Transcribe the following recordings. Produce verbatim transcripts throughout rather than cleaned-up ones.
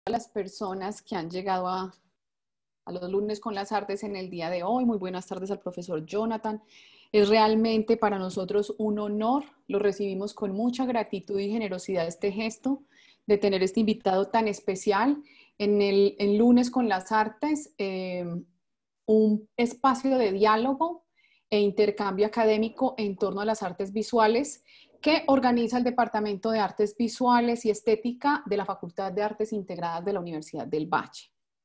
a las personas que han llegado a, a los lunes con las artes en el día de hoy. Muy buenas tardes al profesor Jonathan. Es realmente para nosotros un honor, lo recibimos con mucha gratitud y generosidad este gesto de tener este invitado tan especial en el en lunes con las artes, eh, un espacio de diálogo e intercambio académico en torno a las artes visuales que organiza el Departamento de Artes Visuales y Estética de la Facultad de Artes Integradas de la Universidad del Valle.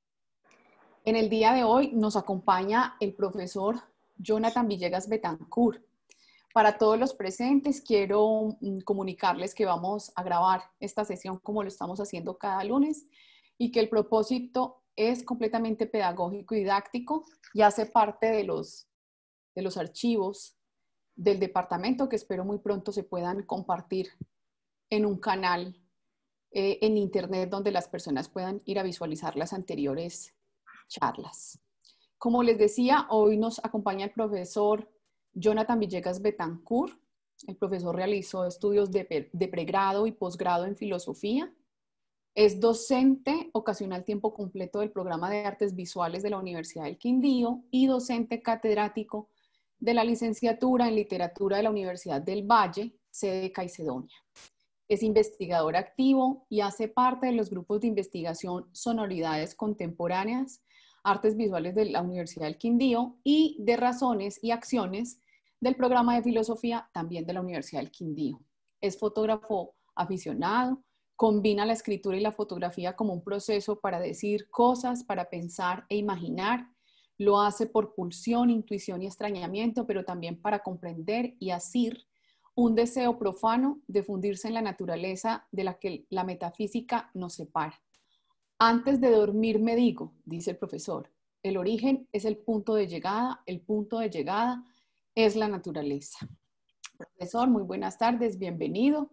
En el día de hoy nos acompaña el profesor Jonathan Villegas Betancourt. Para todos los presentes, quiero comunicarles que vamos a grabar esta sesión como lo estamos haciendo cada lunes y que el propósito es completamente pedagógico y didáctico y hace parte de los, de los archivos del departamento que espero muy pronto se puedan compartir en un canal eh, en internet donde las personas puedan ir a visualizar las anteriores charlas. Como les decía, hoy nos acompaña el profesor Jonathan Villegas Betancourt. El profesor realizó estudios de, de pregrado y posgrado en filosofía. Es docente ocasional tiempo completo del programa de artes visuales de la Universidad del Quindío y docente catedrático de la licenciatura en literatura de la Universidad del Valle, sede Caicedonia. Es investigador activo y hace parte de los grupos de investigación Sonoridades Contemporáneas, Artes Visuales de la Universidad del Quindío y de Razones y Acciones del programa de filosofía también de la Universidad del Quindío. Es fotógrafo aficionado, combina la escritura y la fotografía como un proceso para decir cosas, para pensar e imaginar. Lo hace por pulsión, intuición y extrañamiento, pero también para comprender y asir un deseo profano de fundirse en la naturaleza de la que la metafísica nos separa. Antes de dormir me digo, dice el profesor, el origen es el punto de llegada, el punto de llegada es la naturaleza. Profesor, muy buenas tardes, bienvenido.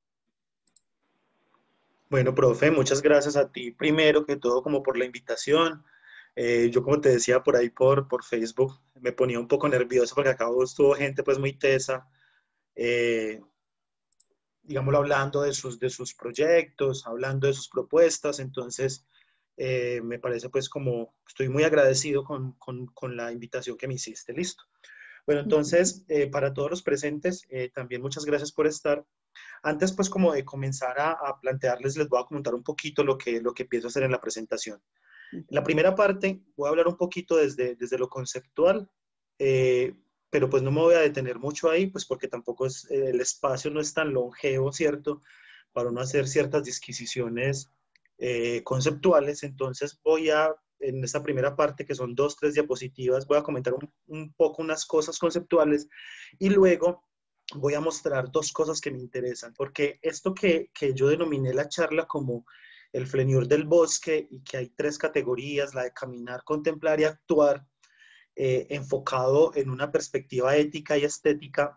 Bueno, profe, muchas gracias a ti primero que todo como por la invitación. Eh, yo como te decía por ahí por, por Facebook, me ponía un poco nervioso porque acá estuvo gente pues muy tesa, eh, digámoslo, hablando de sus, de sus proyectos, hablando de sus propuestas, entonces eh, me parece pues como, estoy muy agradecido con, con, con la invitación que me hiciste, listo. Bueno, entonces, eh, para todos los presentes, eh, también muchas gracias por estar. Antes, pues, como de comenzar a, a plantearles, les voy a comentar un poquito lo que, lo que pienso hacer en la presentación. En la primera parte, voy a hablar un poquito desde, desde lo conceptual, eh, pero pues no me voy a detener mucho ahí, pues porque tampoco es, eh, el espacio no es tan longevo, ¿cierto? Para no hacer ciertas disquisiciones eh, conceptuales. Entonces, voy a en esta primera parte, que son dos, tres diapositivas, voy a comentar un, un poco unas cosas conceptuales y luego voy a mostrar dos cosas que me interesan, porque esto que, que yo denominé la charla como el flenur del bosque y que hay tres categorías, la de caminar, contemplar y actuar, eh, enfocado en una perspectiva ética y estética,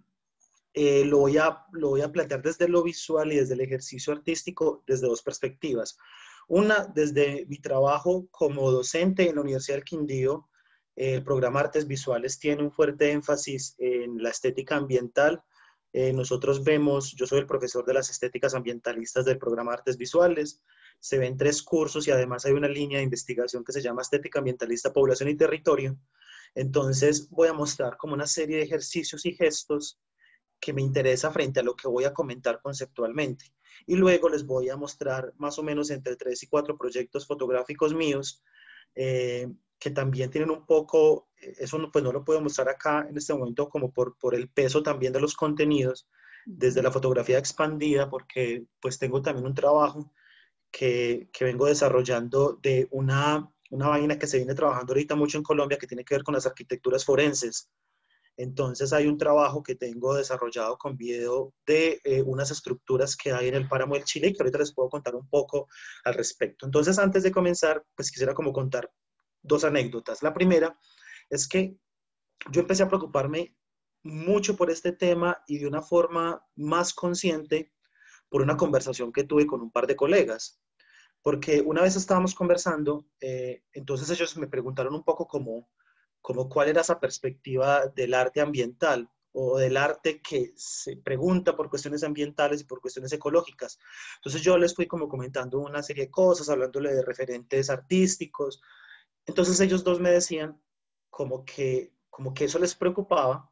eh, lo, voy a, lo voy a plantear desde lo visual y desde el ejercicio artístico desde dos perspectivas. Una, desde mi trabajo como docente en la Universidad del Quindío, eh, el programa Artes Visuales tiene un fuerte énfasis en la estética ambiental. Eh, nosotros vemos, yo soy el profesor de las estéticas ambientalistas del programa Artes Visuales, se ven tres cursos y además hay una línea de investigación que se llama Estética Ambientalista, Población y Territorio. Entonces voy a mostrar como una serie de ejercicios y gestos que me interesa frente a lo que voy a comentar conceptualmente. Y luego les voy a mostrar más o menos entre tres y cuatro proyectos fotográficos míos eh, que también tienen un poco, eso no, pues no lo puedo mostrar acá en este momento como por, por el peso también de los contenidos, desde la fotografía expandida, porque pues tengo también un trabajo que, que vengo desarrollando de una, una vaina que se viene trabajando ahorita mucho en Colombia que tiene que ver con las arquitecturas forenses. Entonces hay un trabajo que tengo desarrollado con video de eh, unas estructuras que hay en el páramo del Chile y que ahorita les puedo contar un poco al respecto. Entonces, antes de comenzar, pues quisiera como contar dos anécdotas. La primera es que yo empecé a preocuparme mucho por este tema y de una forma más consciente por una conversación que tuve con un par de colegas. Porque una vez estábamos conversando, eh, entonces ellos me preguntaron un poco cómo como cuál era esa perspectiva del arte ambiental, o del arte que se pregunta por cuestiones ambientales y por cuestiones ecológicas. Entonces yo les fui como comentando una serie de cosas, hablándole de referentes artísticos. Entonces ellos dos me decían como que, como que eso les preocupaba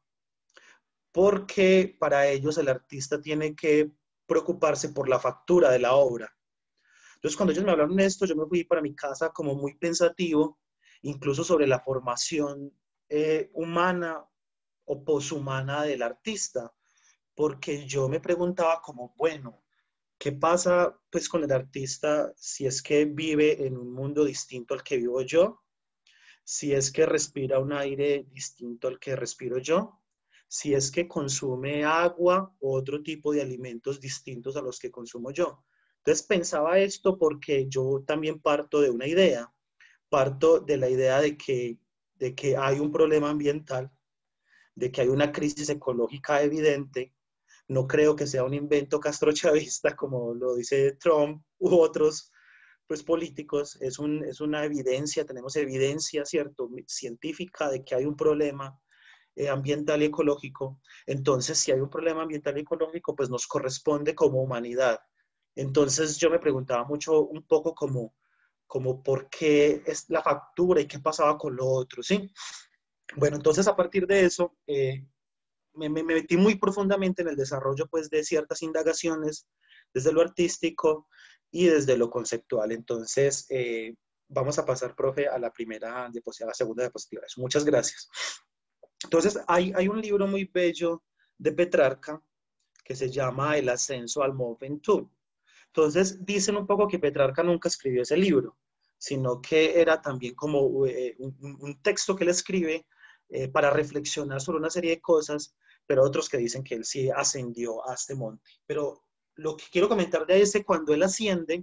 porque para ellos el artista tiene que preocuparse por la factura de la obra. Entonces, cuando ellos me hablaron de esto, yo me fui para mi casa como muy pensativo, incluso sobre la formación eh, humana o poshumana del artista, porque yo me preguntaba como, bueno, ¿qué pasa pues con el artista si es que vive en un mundo distinto al que vivo yo? Si es que respira un aire distinto al que respiro yo, si es que consume agua o otro tipo de alimentos distintos a los que consumo yo. Entonces pensaba esto porque yo también parto de una idea, parto de la idea de que, de que hay un problema ambiental, de que hay una crisis ecológica evidente. No creo que sea un invento castrochavista como lo dice Trump u otros pues, políticos. Es, un, es una evidencia, tenemos evidencia, ¿cierto?, científica de que hay un problema eh, ambiental y ecológico. Entonces, si hay un problema ambiental y ecológico, pues nos corresponde como humanidad. Entonces, yo me preguntaba mucho un poco como, como por qué es la factura y qué pasaba con lo otro, ¿sí? Bueno, entonces a partir de eso, eh, me, me, metí muy profundamente en el desarrollo pues, de ciertas indagaciones desde lo artístico y desde lo conceptual. Entonces, eh, vamos a pasar, profe, a la primera diapositiva, a la segunda diapositiva. Muchas gracias. Entonces, hay, hay un libro muy bello de Petrarca que se llama El ascenso al Mont Ventoux. Entonces, dicen un poco que Petrarca nunca escribió ese libro, sino que era también como eh, un, un, texto que él escribe eh, para reflexionar sobre una serie de cosas, pero otros que dicen que él sí ascendió a este monte. Pero lo que quiero comentar de ese, cuando él asciende,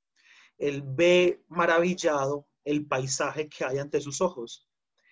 él ve maravillado el paisaje que hay ante sus ojos.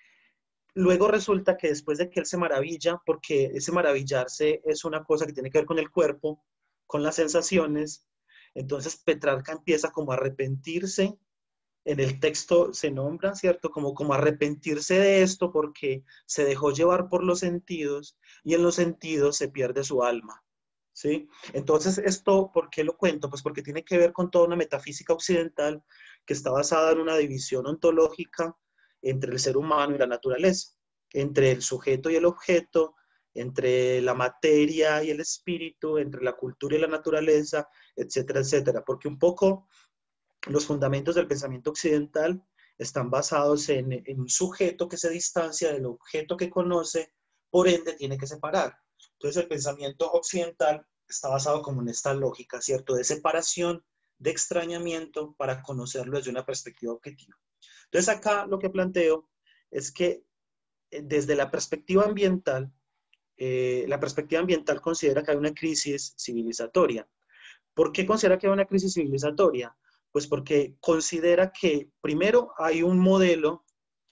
Luego resulta que después de que él se maravilla, porque ese maravillarse es una cosa que tiene que ver con el cuerpo, con las sensaciones, entonces Petrarca empieza como a arrepentirse. En el texto se nombra, ¿cierto? Como, como arrepentirse de esto porque se dejó llevar por los sentidos y en los sentidos se pierde su alma, ¿sí? Entonces, ¿esto por qué lo cuento? Pues porque tiene que ver con toda una metafísica occidental que está basada en una división ontológica entre el ser humano y la naturaleza, entre el sujeto y el objeto, entre la materia y el espíritu, entre la cultura y la naturaleza, etcétera, etcétera. Porque un poco los fundamentos del pensamiento occidental están basados en, en un sujeto que se distancia del objeto que conoce, por ende tiene que separar. Entonces el pensamiento occidental está basado como en esta lógica, ¿cierto? De separación, de extrañamiento para conocerlo desde una perspectiva objetiva. Entonces acá lo que planteo es que desde la perspectiva ambiental, eh, la perspectiva ambiental considera que hay una crisis civilizatoria. ¿Por qué considera que hay una crisis civilizatoria? Pues porque considera que primero hay un modelo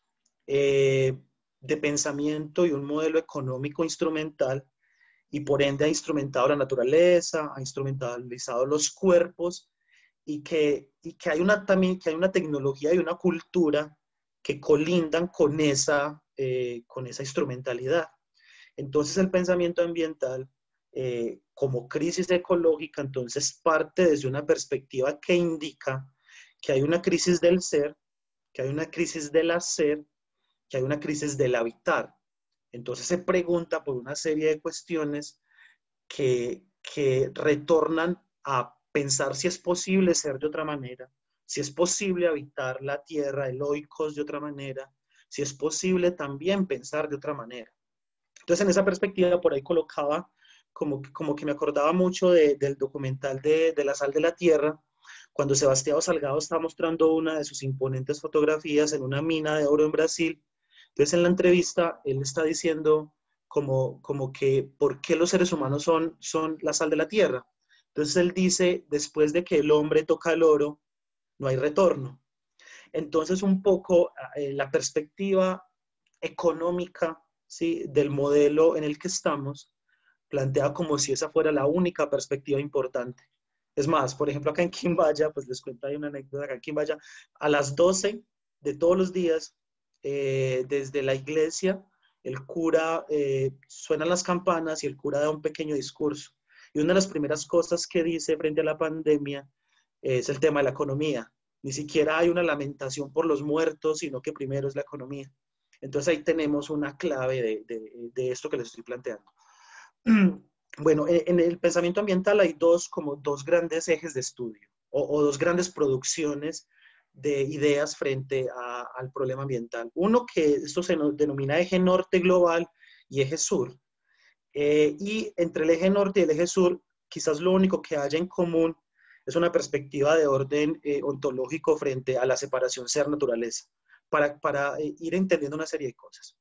eh, de pensamiento y un modelo económico instrumental y por ende ha instrumentado la naturaleza, ha instrumentalizado los cuerpos y que, y que hay una también que hay una tecnología y una cultura que colindan con esa, eh, con esa instrumentalidad. Entonces el pensamiento ambiental eh, como crisis ecológica, entonces parte desde una perspectiva que indica que hay una crisis del ser, que hay una crisis del hacer, que hay una crisis del habitar. Entonces se pregunta por una serie de cuestiones que, que retornan a pensar si es posible ser de otra manera, si es posible habitar la tierra, el oikos de otra manera, si es posible también pensar de otra manera. Entonces, en esa perspectiva, por ahí colocaba como, como que me acordaba mucho de, del documental de, de La sal de la tierra, cuando Sebastião Salgado está mostrando una de sus imponentes fotografías en una mina de oro en Brasil. Entonces, en la entrevista, él está diciendo como, como que por qué los seres humanos son, son la sal de la tierra. Entonces, él dice, después de que el hombre toca el oro, no hay retorno. Entonces, un poco eh, la perspectiva económica, ¿sí?, del modelo en el que estamos, plantea como si esa fuera la única perspectiva importante. Es más, por ejemplo, acá en Quimbaya, pues les cuento ahí una anécdota, acá en Quimbaya, a las doce de todos los días, eh, desde la iglesia, el cura, eh, suenan las campanas y el cura da un pequeño discurso. Y una de las primeras cosas que dice frente a la pandemia es el tema de la economía. Ni siquiera hay una lamentación por los muertos, sino que primero es la economía. Entonces ahí tenemos una clave de, de, de esto que les estoy planteando. Bueno, en el pensamiento ambiental hay dos, como dos grandes ejes de estudio o, o dos grandes producciones de ideas frente a, al problema ambiental. Uno que esto se denomina eje norte global y eje sur. Eh, y entre el eje norte y el eje sur, quizás lo único que haya en común es una perspectiva de orden eh, ontológico frente a la separación ser-naturaleza, para, para eh, ir entendiendo una serie de cosas.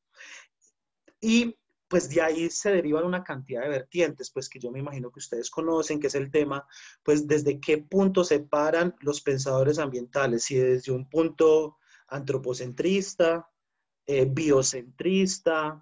Y pues de ahí se derivan una cantidad de vertientes, pues que yo me imagino que ustedes conocen, que es el tema, pues desde qué punto se paran los pensadores ambientales, si desde un punto antropocentrista, eh, biocentrista,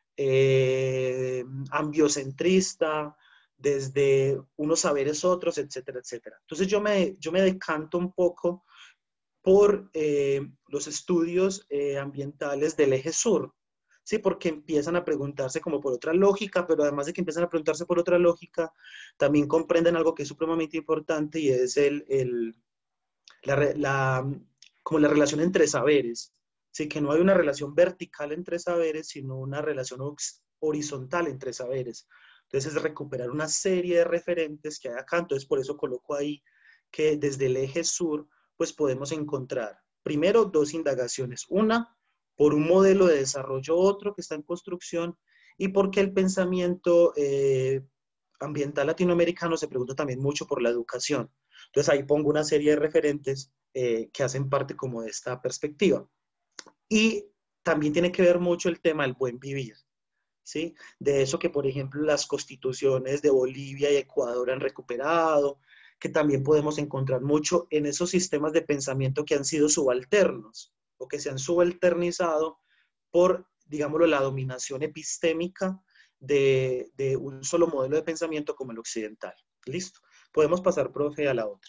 eh, ambiocentrista, desde unos saberes otros, etcétera, etcétera. Entonces yo me, yo me decanto un poco por eh, los estudios eh, ambientales del eje sur, ¿sí? Porque empiezan a preguntarse como por otra lógica, pero además de que empiezan a preguntarse por otra lógica, también comprenden algo que es supremamente importante y es el, el, la, la, como la relación entre saberes, ¿sí? Que no hay una relación vertical entre saberes, sino una relación horizontal entre saberes. Entonces es recuperar una serie de referentes que hay acá, entonces por eso coloco ahí que desde el eje sur pues podemos encontrar primero dos indagaciones, una por un modelo de desarrollo, otro que está en construcción, y porque el pensamiento eh, ambiental latinoamericano se pregunta también mucho por la educación. Entonces ahí pongo una serie de referentes eh, que hacen parte como de esta perspectiva. Y también tiene que ver mucho el tema del buen vivir, ¿sí? De eso que, por ejemplo, las constituciones de Bolivia y Ecuador han recuperado, que también podemos encontrar mucho en esos sistemas de pensamiento que han sido subalternos o que se han subalternizado por, digámoslo, la dominación epistémica de, de un solo modelo de pensamiento como el occidental. Listo. Podemos pasar, profe, a la otra.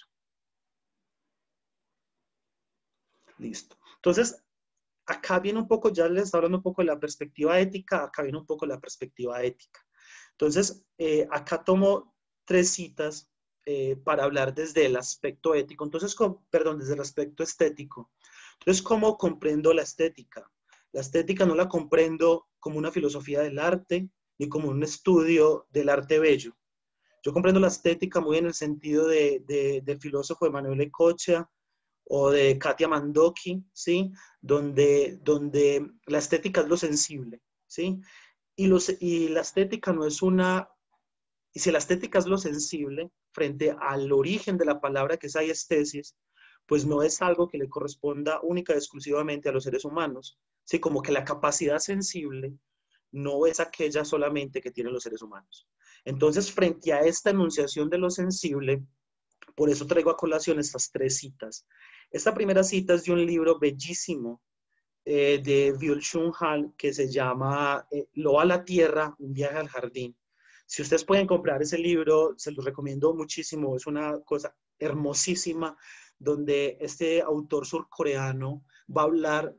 Listo. Entonces, acá viene un poco, ya les está hablando un poco de la perspectiva ética, acá viene un poco la perspectiva ética. Entonces, eh, acá tomo tres citas eh, para hablar desde el aspecto ético, entonces, con, perdón, desde el aspecto estético. Entonces, ¿cómo comprendo la estética? La estética no la comprendo como una filosofía del arte, ni como un estudio del arte bello. Yo comprendo la estética muy en el sentido de, de, del filósofo Emanuele Coccia o de Katia Mandoki, ¿sí? Donde, donde la estética es lo sensible, ¿sí? Y, los, y la estética no es una... Y si la estética es lo sensible, frente al origen de la palabra que es aiestesis, pues no es algo que le corresponda única y exclusivamente a los seres humanos, ¿sí? Como que la capacidad sensible no es aquella solamente que tienen los seres humanos. Entonces, frente a esta enunciación de lo sensible, por eso traigo a colación estas tres citas. Esta primera cita es de un libro bellísimo eh, de Byul-Chul Han que se llama eh, Lo a la Tierra, un viaje al jardín. Si ustedes pueden comprar ese libro, se los recomiendo muchísimo. Es una cosa hermosísima donde este autor surcoreano va a hablar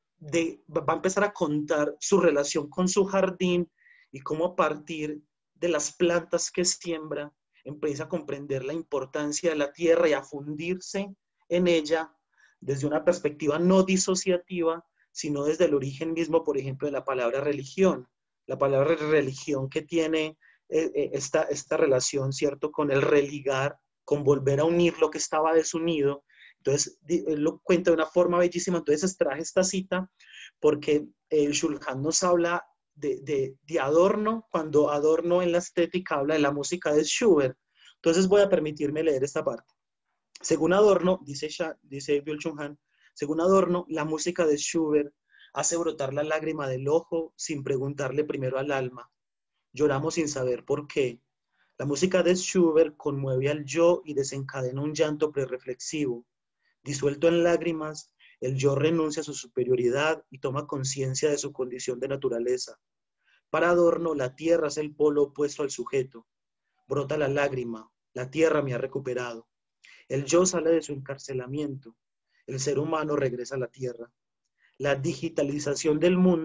de, va a empezar a contar su relación con su jardín y cómo a partir de las plantas que siembra empieza a comprender la importancia de la tierra y a fundirse en ella desde una perspectiva no disociativa, sino desde el origen mismo, por ejemplo, de la palabra religión. La palabra religión que tiene eh, esta, esta relación, ¿cierto?, con el religar, con volver a unir lo que estaba desunido. Entonces, él lo cuenta de una forma bellísima. Entonces, traje esta cita porque el Chul Han nos habla de, de, de Adorno, cuando Adorno en la estética habla de la música de Schubert. Entonces, voy a permitirme leer esta parte. Según Adorno, dice, dice Byul-Chul Han, según Adorno, la música de Schubert hace brotar la lágrima del ojo sin preguntarle primero al alma. Lloramos sin saber por qué. La música de Schubert conmueve al yo y desencadena un llanto prereflexivo. Disuelto en lágrimas, el yo renuncia a su superioridad y toma conciencia de su condición de naturaleza. Para Adorno, la tierra es el polo opuesto al sujeto. Brota la lágrima, la tierra me ha recuperado. El yo sale de su encarcelamiento. El ser humano regresa a la tierra. La digitalización del mundo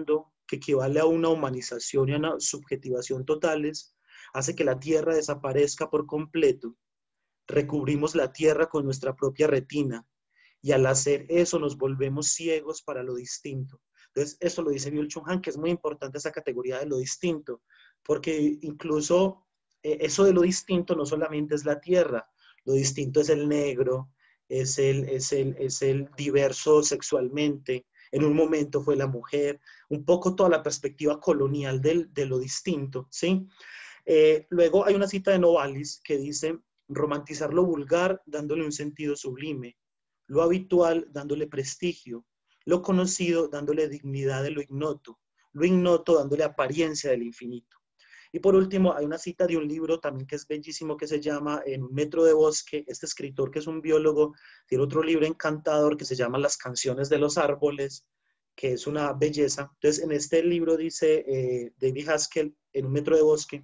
que equivale a una humanización y a una subjetivación totales, hace que la tierra desaparezca por completo. Recubrimos la tierra con nuestra propia retina y al hacer eso nos volvemos ciegos para lo distinto. Entonces, eso lo dice Byung-Chul Han, que es muy importante esa categoría de lo distinto, porque incluso eh, eso de lo distinto no solamente es la tierra, lo distinto es el negro, es el, es el, es el diverso sexualmente, en un momento fue la mujer, un poco toda la perspectiva colonial del, de lo distinto, ¿sí? Eh, luego hay una cita de Novalis que dice, romantizar lo vulgar dándole un sentido sublime, lo habitual dándole prestigio, lo conocido dándole dignidad de lo ignoto, lo ignoto dándole apariencia del infinito. Y por último, hay una cita de un libro también que es bellísimo que se llama En un metro de bosque. Este escritor, que es un biólogo, tiene otro libro encantador que se llama Las canciones de los árboles, que es una belleza. Entonces, en este libro dice eh, David Haskell, En un metro de bosque,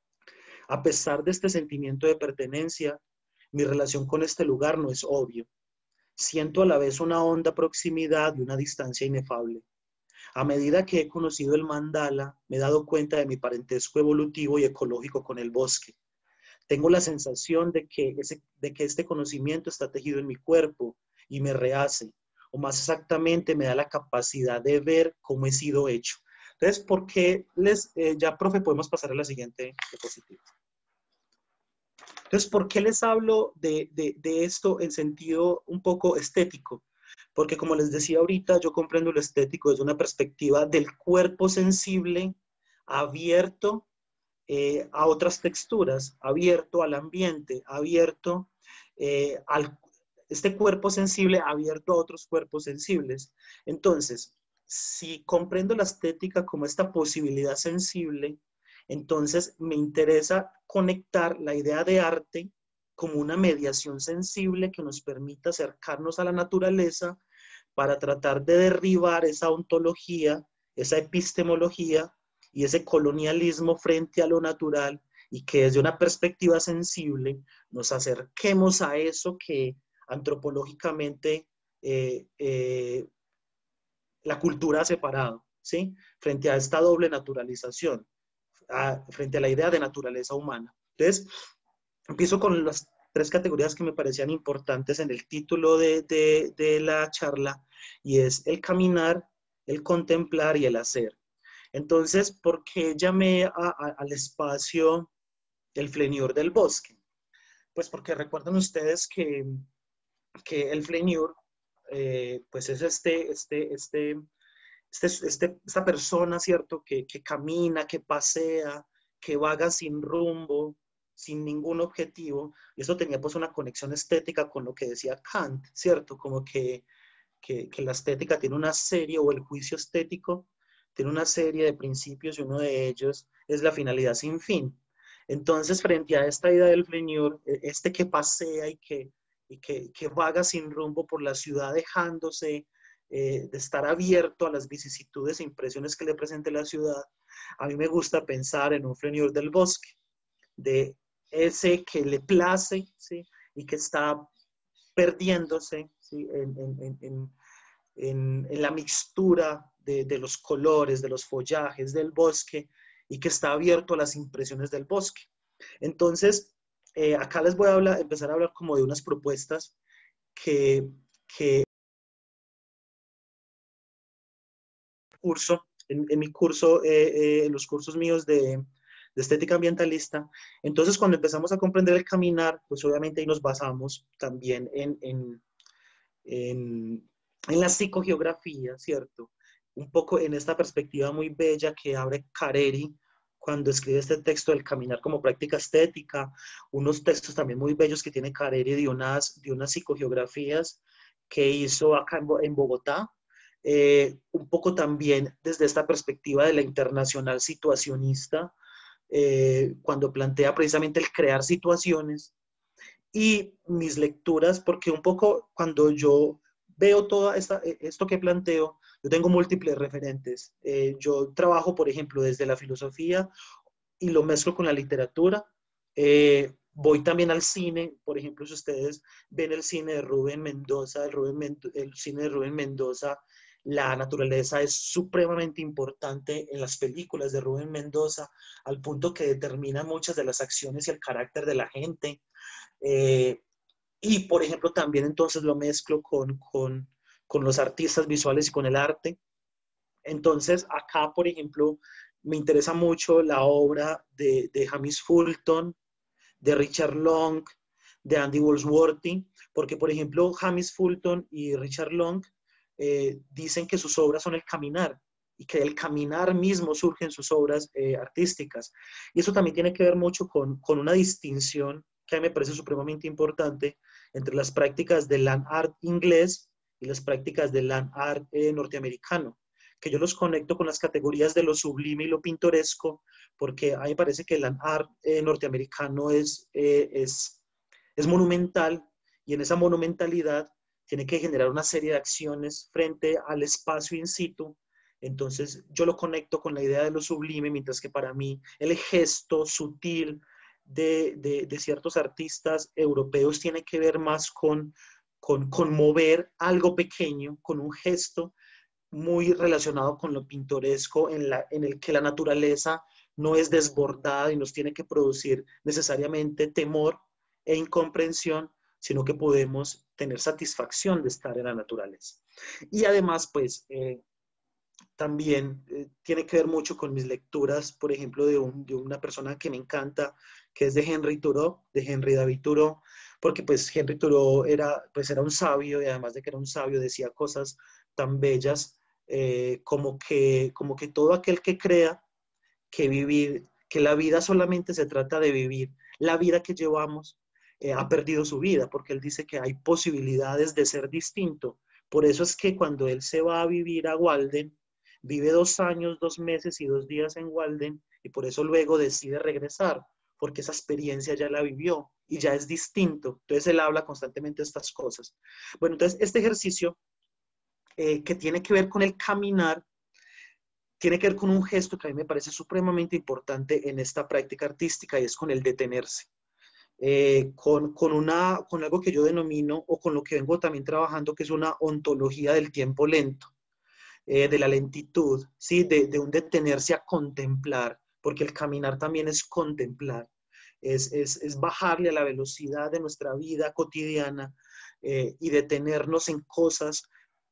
a pesar de este sentimiento de pertenencia, mi relación con este lugar no es obvio. Siento a la vez una honda proximidad y una distancia inefable. A medida que he conocido el mandala, me he dado cuenta de mi parentesco evolutivo y ecológico con el bosque. Tengo la sensación de que, ese, de que este conocimiento está tejido en mi cuerpo y me rehace, o más exactamente me da la capacidad de ver cómo he sido hecho. Entonces, ¿por qué les, eh, ya, profe, podemos pasar a la siguiente diapositiva? Entonces, ¿por qué les hablo de, de, de esto en sentido un poco estético? Porque como les decía ahorita, yo comprendo lo estético desde una perspectiva del cuerpo sensible, abierto eh, a otras texturas, abierto al ambiente, abierto eh, al este cuerpo sensible, abierto a otros cuerpos sensibles. Entonces, si comprendo la estética como esta posibilidad sensible, entonces me interesa conectar la idea de arte como una mediación sensible que nos permita acercarnos a la naturaleza para tratar de derribar esa ontología, esa epistemología y ese colonialismo frente a lo natural, y que desde una perspectiva sensible nos acerquemos a eso que antropológicamente eh, eh, la cultura ha separado, ¿sí? Frente a esta doble naturalización, a, frente a la idea de naturaleza humana. Entonces, empiezo con las tres categorías que me parecían importantes en el título de, de, de la charla, y es el caminar, el contemplar y el hacer. Entonces, ¿por qué llamé a, a, al espacio el Fleñur del bosque? Pues porque recuerdan ustedes que, que el Fleñur, eh, pues es este, este, este, este, este, esta persona, ¿cierto? Que, que camina, que pasea, que vaga sin rumbo, sin ningún objetivo. Y eso tenía pues una conexión estética con lo que decía Kant, ¿cierto? Como que, que, que la estética tiene una serie, o el juicio estético tiene una serie de principios, y uno de ellos es la finalidad sin fin. Entonces, frente a esta idea del Fleñur, este que pasea y que, y que, que vaga sin rumbo por la ciudad, dejándose eh, de estar abierto a las vicisitudes e impresiones que le presente la ciudad, a mí me gusta pensar en un Fleñur del bosque, de ese que le place, ¿sí? Y que está perdiéndose, ¿sí? en, en, en, en, en la mixtura de, de los colores, de los follajes del bosque, y que está abierto a las impresiones del bosque. Entonces, eh, acá les voy a hablar, empezar a hablar como de unas propuestas que, que curso, en, en mi curso, eh, eh, en los cursos míos de, de estética ambientalista. Entonces, cuando empezamos a comprender el caminar, pues obviamente ahí nos basamos también en, en, en, en la psicogeografía, ¿cierto? Un poco en esta perspectiva muy bella que abre Careri cuando escribe este texto del caminar como práctica estética, unos textos también muy bellos que tiene Careri de unas, de unas psicogeografías que hizo acá en, en Bogotá, eh, un poco también desde esta perspectiva de la internacional situacionista, eh, cuando plantea precisamente el crear situaciones, y mis lecturas, porque un poco cuando yo veo todo esta, esto que planteo, yo tengo múltiples referentes. Eh, yo trabajo, por ejemplo, desde la filosofía y lo mezclo con la literatura. Eh, voy también al cine, por ejemplo, si ustedes ven el cine de Rubén Mendoza, el, Rubén, el cine de Rubén Mendoza, La naturaleza es supremamente importante en las películas de Rubén Mendoza, al punto que determina muchas de las acciones y el carácter de la gente. Eh, y, por ejemplo, también entonces lo mezclo con, con, con los artistas visuales y con el arte. Entonces, acá, por ejemplo, me interesa mucho la obra de, de James Fulton, de Richard Long, de Andy Goldsworthy, porque, por ejemplo, James Fulton y Richard Long eh, dicen que sus obras son el caminar y que el caminar mismo surge en sus obras eh, artísticas. Y eso también tiene que ver mucho con, con una distinción que a mí me parece supremamente importante entre las prácticas del land art inglés y las prácticas del land art eh, norteamericano, que yo los conecto con las categorías de lo sublime y lo pintoresco, porque a mí me parece que el land art eh, norteamericano es, eh, es, es monumental, y en esa monumentalidad tiene que generar una serie de acciones frente al espacio in situ. Entonces yo lo conecto con la idea de lo sublime, mientras que para mí el gesto sutil de, de, de ciertos artistas europeos tiene que ver más con, con, con mover algo pequeño, con un gesto muy relacionado con lo pintoresco, en, la, en el que la naturaleza no es desbordada y nos tiene que producir necesariamente temor e incomprensión, sino que podemos tener satisfacción de estar en la naturaleza. Y además, pues, eh, también eh, tiene que ver mucho con mis lecturas, por ejemplo, de, un, de, una persona que me encanta, que es de Henry Thoreau, de Henry David Thoreau, porque pues Henry Thoreau era, pues, era un sabio, y además de que era un sabio decía cosas tan bellas eh, como, que, como que todo aquel que crea que vivir, que la vida solamente se trata de vivir la vida que llevamos, eh, ha perdido su vida, porque él dice que hay posibilidades de ser distinto. Por eso es que cuando él se va a vivir a Walden, vive dos años, dos meses y dos días en Walden, y por eso luego decide regresar, porque esa experiencia ya la vivió y ya es distinto. Entonces él habla constantemente de estas cosas. Bueno, entonces este ejercicio eh, que tiene que ver con el caminar, tiene que ver con un gesto que a mí me parece supremamente importante en esta práctica artística, y es con el detenerse. Eh, con, con, una, con algo que yo denomino, o con lo que vengo también trabajando, que es una ontología del tiempo lento, eh, de la lentitud, ¿sí? de, de un detenerse a contemplar, porque el caminar también es contemplar, es, es, es bajarle a la velocidad de nuestra vida cotidiana eh, y detenernos en cosas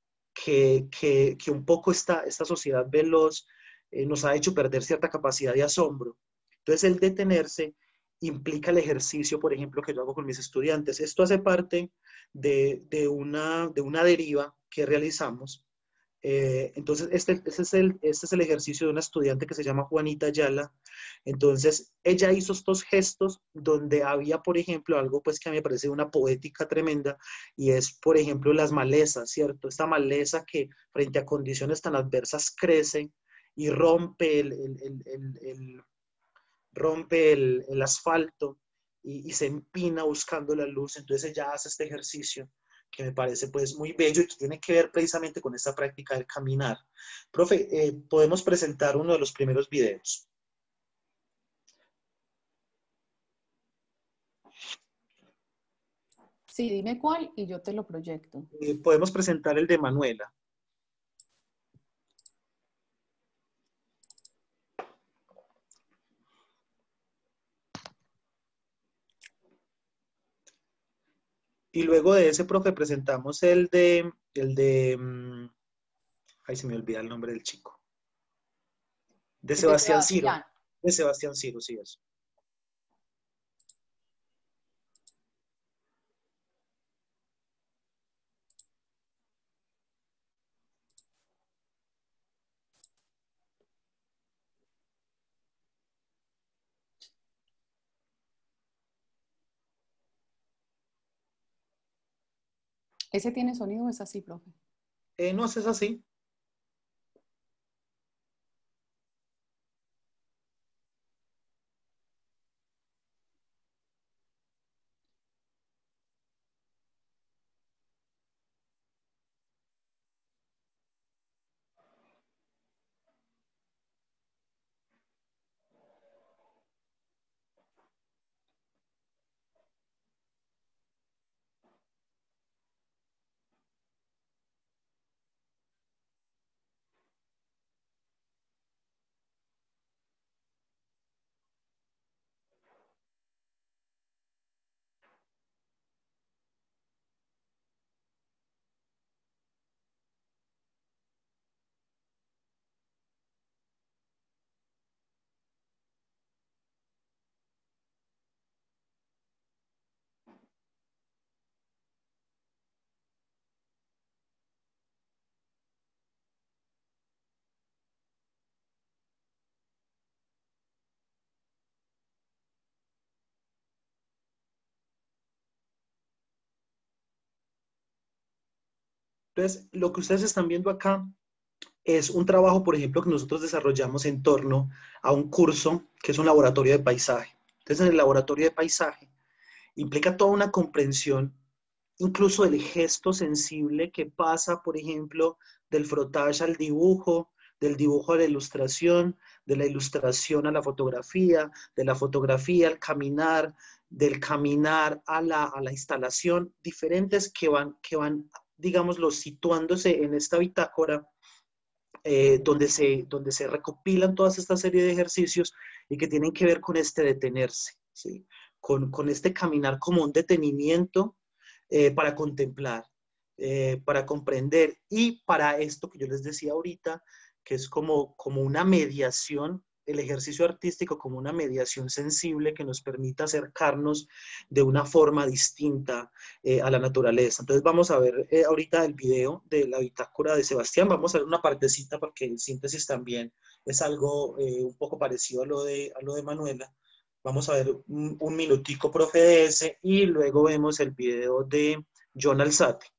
que, que, que un poco esta, esta sociedad veloz eh, nos ha hecho perder cierta capacidad de asombro. Entonces, el detenerse implica el ejercicio, por ejemplo, que yo hago con mis estudiantes. Esto hace parte de, de, una, de una deriva que realizamos. Eh, entonces, este, este, es el, este es el ejercicio de una estudiante que se llama Juanita Ayala. Entonces, ella hizo estos gestos donde había, por ejemplo, algo pues que a mí me parece una poética tremenda, y es, por ejemplo, las malezas, ¿cierto? Esta maleza que frente a condiciones tan adversas crece y rompe el, el, el, el, el rompe el, el asfalto y, y, se empina buscando la luz. Entonces ella hace este ejercicio que me parece pues muy bello y que tiene que ver precisamente con esta práctica del caminar. Profe, eh, podemos presentar uno de los primeros videos. Sí, dime cuál y yo te lo proyecto. Eh, podemos presentar el de Manuela. Y luego de ese, profe, presentamos el de, el de, um, ay, se me olvida el nombre del chico. De El de Sebastián Ciro. Sebastián. De Sebastián Ciro, sí, eso. ¿Ese tiene sonido o es así, profe? Eh, no, es así. Entonces, lo que ustedes están viendo acá es un trabajo, por ejemplo, que nosotros desarrollamos en torno a un curso que es un laboratorio de paisaje. Entonces, en el laboratorio de paisaje implica toda una comprensión, incluso el gesto sensible que pasa, por ejemplo, del frotage al dibujo, del dibujo a la ilustración, de la ilustración a la fotografía, de la fotografía al caminar, del caminar a la, a la instalación, diferentes que van, que van, digámoslo, situándose en esta bitácora eh, donde, se, donde se recopilan toda esta serie de ejercicios y que tienen que ver con este detenerse, ¿sí? Con, con este caminar como un detenimiento eh, para contemplar, eh, para comprender y para esto que yo les decía ahorita, que es como, como una mediación, el ejercicio artístico como una mediación sensible que nos permita acercarnos de una forma distinta eh, a la naturaleza. Entonces vamos a ver eh, ahorita el video de la bitácora de Sebastián, vamos a ver una partecita porque en síntesis también es algo eh, un poco parecido a lo de, a lo de Manuela. Vamos a ver un, un minutico, profe, de ese, y luego vemos el video de John Alzate.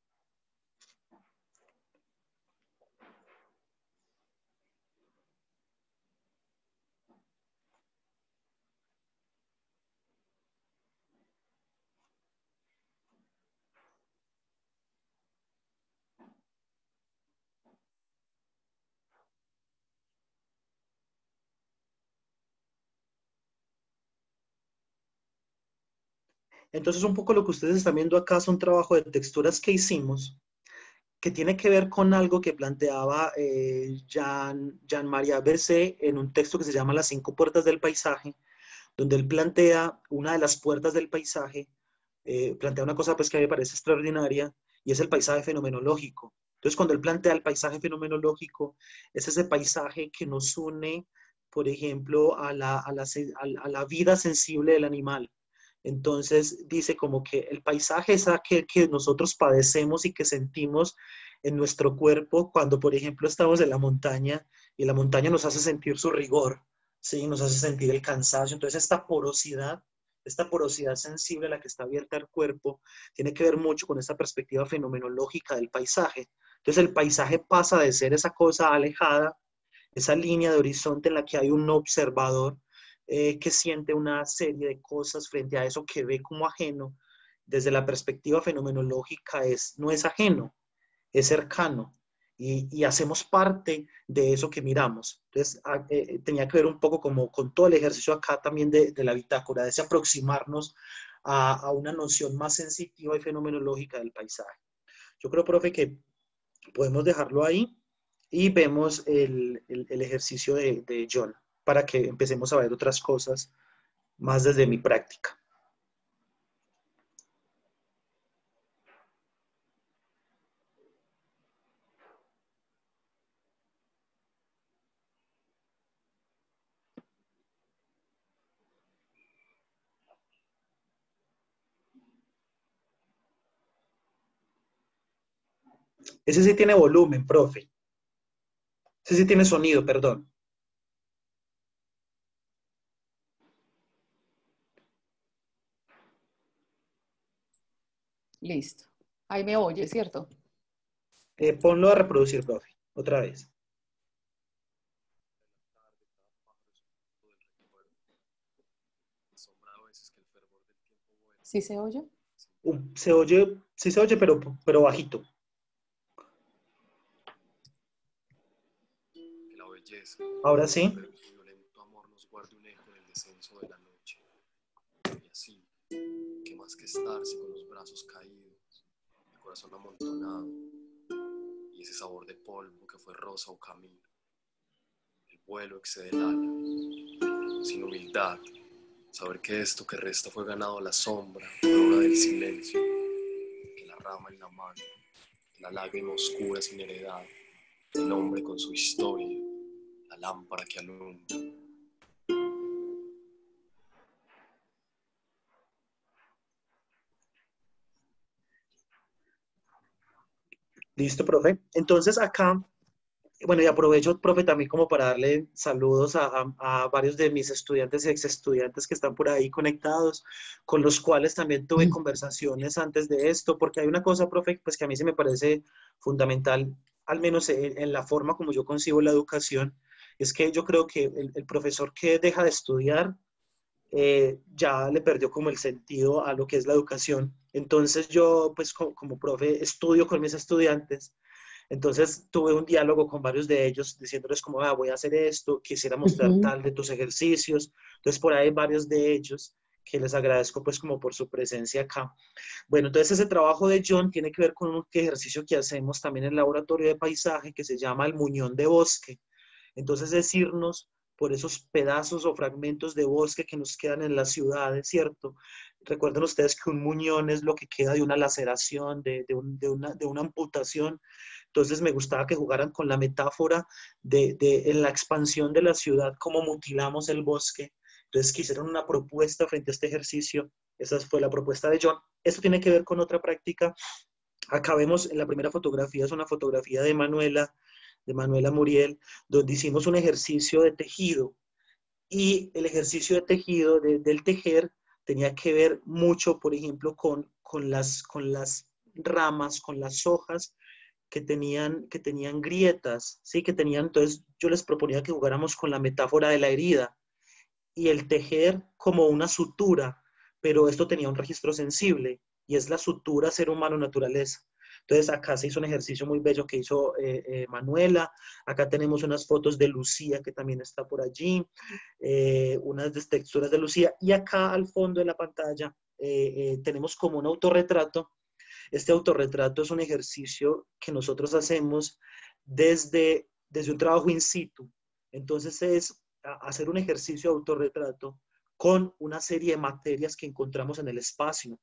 Entonces, un poco lo que ustedes están viendo acá es un trabajo de texturas que hicimos, que tiene que ver con algo que planteaba eh, Jean, Jean Maria Berset en un texto que se llama Las cinco puertas del paisaje, donde él plantea una de las puertas del paisaje, eh, plantea una cosa pues que a mí me parece extraordinaria, y es el paisaje fenomenológico. Entonces, cuando él plantea el paisaje fenomenológico, es ese paisaje que nos une, por ejemplo, a la, a la, a la vida sensible del animal. Entonces, dice como que el paisaje es aquel que nosotros padecemos y que sentimos en nuestro cuerpo cuando, por ejemplo, estamos en la montaña y la montaña nos hace sentir su rigor, ¿sí? Nos hace sentir el cansancio. Entonces, esta porosidad, esta porosidad sensible a la que está abierta el cuerpo, tiene que ver mucho con esta perspectiva fenomenológica del paisaje. Entonces, el paisaje pasa de ser esa cosa alejada, esa línea de horizonte en la que hay un observador eh, que siente una serie de cosas frente a eso que ve como ajeno, desde la perspectiva fenomenológica es, no es ajeno, es cercano. Y, y hacemos parte de eso que miramos. Entonces, a, eh, tenía que ver un poco como con todo el ejercicio acá también de, de la bitácora, de ese aproximarnos a, a, una noción más sensitiva y fenomenológica del paisaje. Yo creo, profe, que podemos dejarlo ahí y vemos el, el, el ejercicio de, de John para que empecemos a ver otras cosas más desde mi práctica. Ese sí tiene volumen, profe. Ese sí tiene sonido, perdón. Listo. Ahí me oye, ¿cierto? Eh, ponlo a reproducir, profe, otra vez. ¿Sí se oye? Uh, se oye, sí se oye, pero, pero bajito. La belleza, Ahora sí. pero su violento amor nos guarde un eco en el descenso de la noche. Y así, que más que estarse con los brazos caídos, el corazón amontonado, y ese sabor de polvo que fue rosa o camino, el vuelo excede el ala, sin humildad, saber que esto que resta fue ganado a la sombra, la hora del silencio, que la rama en la mano, la lágrima oscura sin heredad, el hombre con su historia, la lámpara que alumbra. Listo, profe. Entonces acá bueno, y aprovecho, profe, también como para darle saludos a, a, a varios de mis estudiantes y ex estudiantes que están por ahí conectados, con los cuales también tuve conversaciones antes de esto, porque hay una cosa, profe, pues que a mí se me parece fundamental, al menos en, en la forma como yo concibo la educación, es que yo creo que el, el profesor que deja de estudiar eh, ya le perdió como el sentido a lo que es la educación. Entonces yo, pues como, como profe, estudio con mis estudiantes. Entonces tuve un diálogo con varios de ellos diciéndoles como, ah, voy a hacer esto, quisiera mostrar Ujú. tal de tus ejercicios. Entonces por ahí hay varios de ellos que les agradezco pues como por su presencia acá. Bueno, entonces ese trabajo de John tiene que ver con un ejercicio que hacemos también en el laboratorio de paisaje que se llama el muñón de bosque. Entonces es irnos por esos pedazos o fragmentos de bosque que nos quedan en las ciudades, ¿cierto? Recuerden ustedes que un muñón es lo que queda de una laceración, de, de, un, de, una, de una amputación. Entonces me gustaba que jugaran con la metáfora de, de en la expansión de la ciudad, cómo mutilamos el bosque. Entonces quisieron una propuesta frente a este ejercicio. Esa fue la propuesta de John. Esto tiene que ver con otra práctica. Acá vemos en la primera fotografía, es una fotografía de Manuela, de Manuela Muriel, donde hicimos un ejercicio de tejido. Y el ejercicio de tejido, de, del tejer, tenía que ver mucho, por ejemplo, con, con, las, con las ramas, con las hojas que tenían, que tenían grietas, ¿sí? Que tenían, entonces yo les proponía que jugáramos con la metáfora de la herida y el tejer como una sutura, pero esto tenía un registro sensible y es la sutura ser humano naturaleza. Entonces acá se hizo un ejercicio muy bello que hizo eh, eh, Manuela, acá tenemos unas fotos de Lucía que también está por allí, eh, unas texturas de Lucía y acá al fondo de la pantalla eh, eh, tenemos como un autorretrato. Este autorretrato es un ejercicio que nosotros hacemos desde, desde un trabajo in situ. Entonces es hacer un ejercicio de autorretrato con una serie de materias que encontramos en el espacio.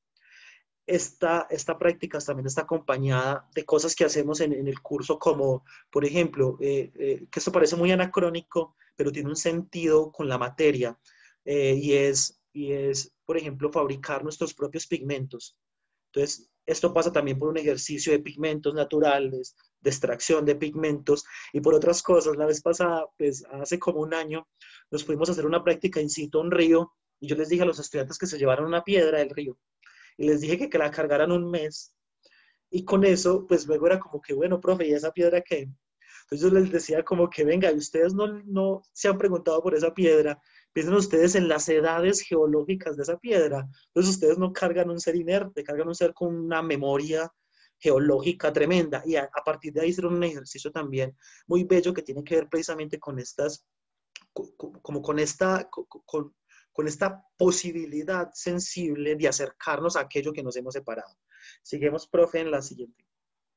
Esta, esta práctica también está acompañada de cosas que hacemos en, en el curso, como, por ejemplo, eh, eh, que esto parece muy anacrónico, pero tiene un sentido con la materia, eh, y, es, y es, por ejemplo, fabricar nuestros propios pigmentos. Entonces, esto pasa también por un ejercicio de pigmentos naturales, de extracción de pigmentos y por otras cosas. La vez pasada, pues hace como un año, nos fuimos a hacer una práctica in situ a un río y yo les dije a los estudiantes que se llevaran una piedra del río y les dije que, que la cargaran un mes. Y con eso, pues luego era como que, bueno, profe, ¿y esa piedra qué? Entonces yo les decía como que, venga, y ustedes no, no se han preguntado por esa piedra, piensen ustedes en las edades geológicas de esa piedra. Entonces ustedes no cargan un ser inerte, cargan un ser con una memoria geológica tremenda. Y a, a partir de ahí hicieron un ejercicio también muy bello que tiene que ver precisamente con estas, como con esta, con, con esta posibilidad sensible de acercarnos a aquello que nos hemos separado. Seguimos, profe, en la siguiente.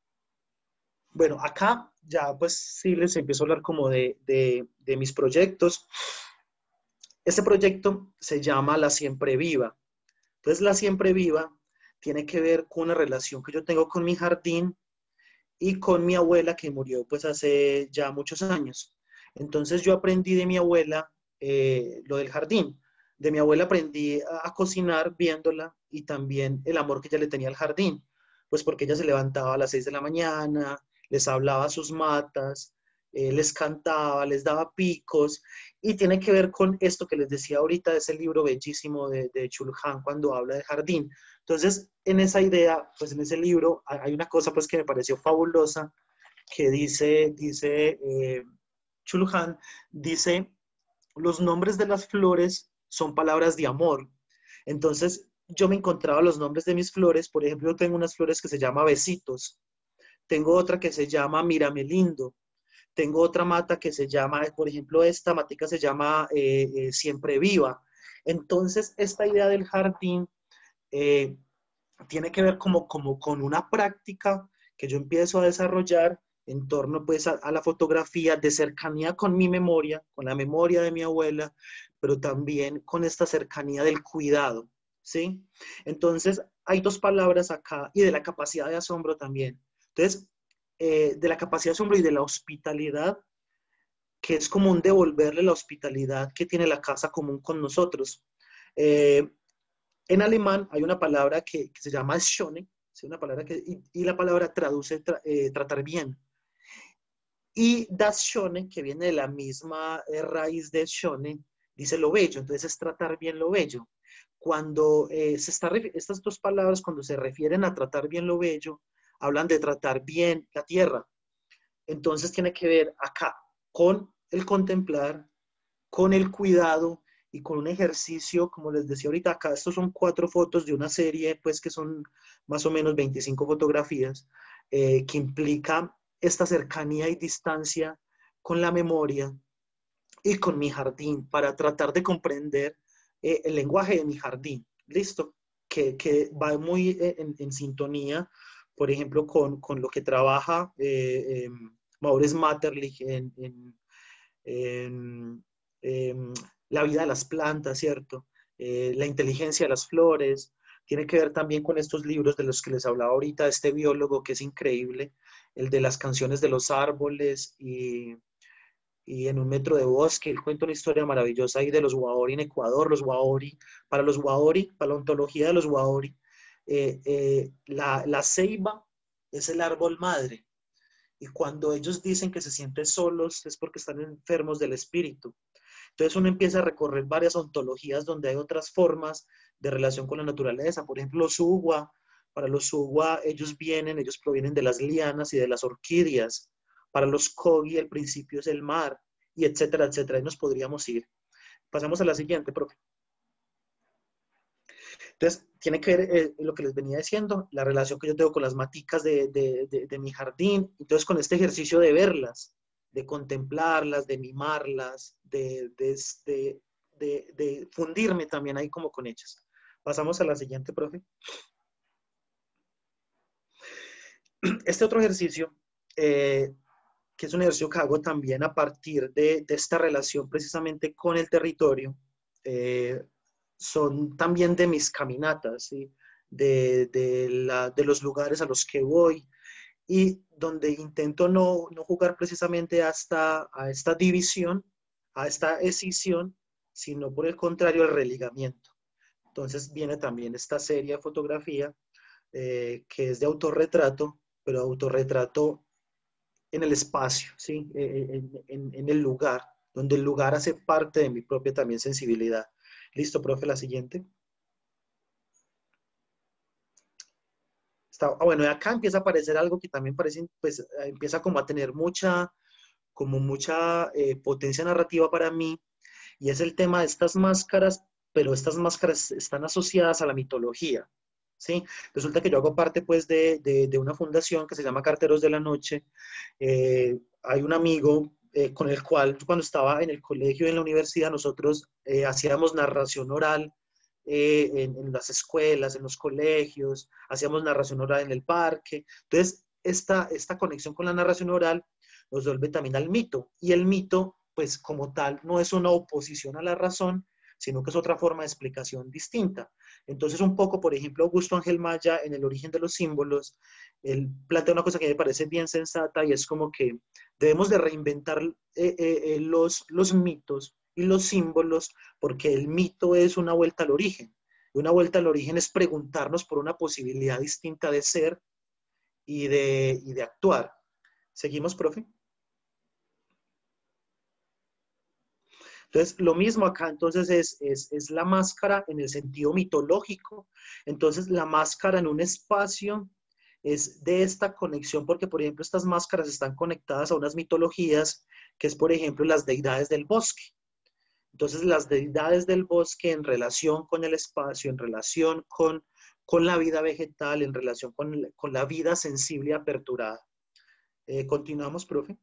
Bueno, acá ya pues sí les empiezo a hablar como de, de, de mis proyectos. Este proyecto se llama La Siempre Viva. Entonces, La Siempre Viva tiene que ver con una relación que yo tengo con mi jardín y con mi abuela que murió pues hace ya muchos años. Entonces yo aprendí de mi abuela eh, lo del jardín. De mi abuela aprendí a, a cocinar viéndola y también el amor que ella le tenía al jardín. Pues porque ella se levantaba a las seis de la mañana, les hablaba a sus matas, eh, les cantaba, les daba picos y tiene que ver con esto que les decía ahorita de ese libro bellísimo de, de Chulhan cuando habla de jardín. Entonces, en esa idea, pues en ese libro hay una cosa pues que me pareció fabulosa que dice, dice eh, Chulhan, dice, los nombres de las flores son palabras de amor. Entonces, yo me encontraba los nombres de mis flores, por ejemplo, yo tengo unas flores que se llama Besitos, tengo otra que se llama Mírame Lindo, tengo otra mata que se llama, por ejemplo, esta matica se llama eh, eh, Siempre Viva. Entonces, esta idea del jardín eh, tiene que ver como, como con una práctica que yo empiezo a desarrollar en torno pues a, a la fotografía de cercanía con mi memoria, con la memoria de mi abuela, pero también con esta cercanía del cuidado, ¿sí? Entonces, hay dos palabras acá y de la capacidad de asombro también. Entonces, eh, de la capacidad de asombro y de la hospitalidad, que es como un devolverle la hospitalidad que tiene la casa común con nosotros. Eh, en alemán hay una palabra que, que se llama Schone, ¿sí? Una palabra que, y, y la palabra traduce tra, eh, tratar bien. Y das shone, que viene de la misma eh, raíz de shone, dice lo bello, entonces es tratar bien lo bello. Cuando eh, se está, estas dos palabras, cuando se refieren a tratar bien lo bello, hablan de tratar bien la tierra. Entonces tiene que ver acá con el contemplar, con el cuidado y con un ejercicio, como les decía ahorita, acá estos son cuatro fotos de una serie, pues que son más o menos veinticinco fotografías, eh, que implica esta cercanía y distancia con la memoria y con mi jardín para tratar de comprender eh, el lenguaje de mi jardín. ¿Listo? Que, que va muy en, en, sintonía, por ejemplo, con, con lo que trabaja eh, eh, Maurice Maeterlinck en, en, en, en la vida de las plantas, ¿cierto? Eh, la inteligencia de las flores. Tiene que ver también con estos libros de los que les hablaba ahorita, de este biólogo que es increíble, el de las canciones de los árboles y, y en un metro de bosque. Él cuenta una historia maravillosa ahí de los Waori en Ecuador. Los Waori, para los Waori, para la ontología de los Waori, eh, eh, la, la ceiba es el árbol madre. Y cuando ellos dicen que se sienten solos es porque están enfermos del espíritu. Entonces uno empieza a recorrer varias ontologías donde hay otras formas de relación con la naturaleza. Por ejemplo, los Uwa. Para los Uwa, ellos vienen, ellos provienen de las lianas y de las orquídeas. Para los Kogi, el principio es el mar, y etcétera, etcétera. Ahí nos podríamos ir. Pasamos a la siguiente, profe. Entonces, tiene que ver eh, lo que les venía diciendo, la relación que yo tengo con las maticas de, de, de, de mi jardín. Entonces, con este ejercicio de verlas, de contemplarlas, de mimarlas, de, de, de, de, de fundirme también ahí como con ellas. Pasamos a la siguiente, profe. Este otro ejercicio, eh, que es un ejercicio que hago también a partir de, de esta relación precisamente con el territorio, eh, son también de mis caminatas, ¿sí? de, de, la, de los lugares a los que voy y donde intento no, no jugar precisamente hasta, a esta división, a esta escisión, sino por el contrario, el religamiento. Entonces viene también esta serie de fotografía eh, que es de autorretrato, pero autorretrato en el espacio, ¿sí? en, en, en el lugar, donde el lugar hace parte de mi propia también sensibilidad. Listo, profe, la siguiente. Está, ah, bueno, y acá empieza a aparecer algo que también parece, pues, empieza como a tener mucha, como mucha eh, potencia narrativa para mí, y es el tema de estas máscaras, pero estas máscaras están asociadas a la mitología, ¿sí? Resulta que yo hago parte, pues, de, de, de una fundación que se llama Carteros de la Noche. Eh, hay un amigo eh, con el cual, cuando estaba en el colegio y en la universidad, nosotros eh, hacíamos narración oral eh, en, en las escuelas, en los colegios, hacíamos narración oral en el parque. Entonces, esta, esta conexión con la narración oral nos vuelve también al mito. Y el mito, pues como tal, no es una oposición a la razón, sino que es otra forma de explicación distinta. Entonces, un poco, por ejemplo, Augusto Ángel Maya, en El origen de los símbolos, él plantea una cosa que me parece bien sensata y es como que debemos de reinventar eh, eh, los, los mitos y los símbolos porque el mito es una vuelta al origen. Y una vuelta al origen es preguntarnos por una posibilidad distinta de ser y de, y de actuar. ¿Seguimos, profe? Entonces, lo mismo acá, entonces, es, es, es la máscara en el sentido mitológico. Entonces, la máscara en un espacio es de esta conexión, porque, por ejemplo, estas máscaras están conectadas a unas mitologías, que es, por ejemplo, las deidades del bosque. Entonces, las deidades del bosque en relación con el espacio, en relación con, con la vida vegetal, en relación con, con la vida sensible y aperturada. Eh, Continuamos, profe.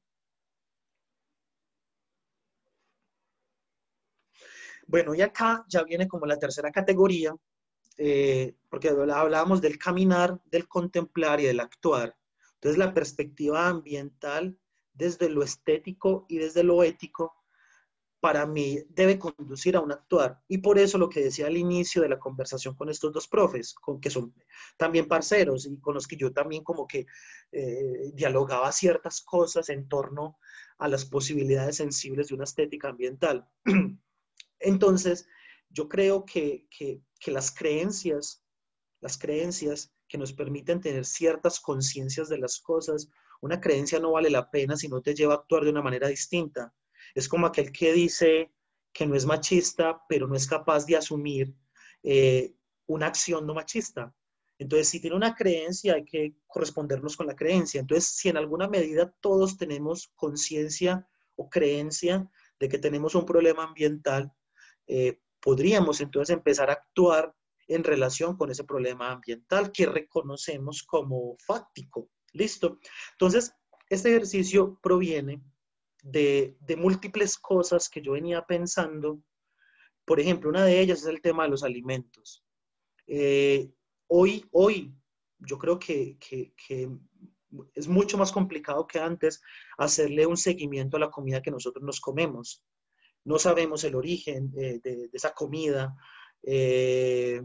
Bueno, y acá ya viene como la tercera categoría, eh, porque hablábamos del caminar, del contemplar y del actuar. Entonces, la perspectiva ambiental desde lo estético y desde lo ético, para mí debe conducir a un actuar. Y por eso lo que decía al inicio de la conversación con estos dos profes, con que son también parceros y con los que yo también como que eh, dialogaba ciertas cosas en torno a las posibilidades sensibles de una estética ambiental. Entonces, yo creo que, que, que las creencias, las creencias que nos permiten tener ciertas conciencias de las cosas, una creencia no vale la pena si no te lleva a actuar de una manera distinta. Es como aquel que dice que no es machista, pero no es capaz de asumir eh, una acción no machista. Entonces, si tiene una creencia, hay que correspondernos con la creencia. Entonces, si en alguna medida todos tenemos conciencia o creencia de que tenemos un problema ambiental, eh, podríamos entonces empezar a actuar en relación con ese problema ambiental que reconocemos como fáctico. ¿Listo? Entonces, este ejercicio proviene de, de múltiples cosas que yo venía pensando. Por ejemplo, una de ellas es el tema de los alimentos. Eh, hoy, hoy, yo creo que, que, que es mucho más complicado que antes hacerle un seguimiento a la comida que nosotros nos comemos. No sabemos el origen eh, de, de esa comida eh,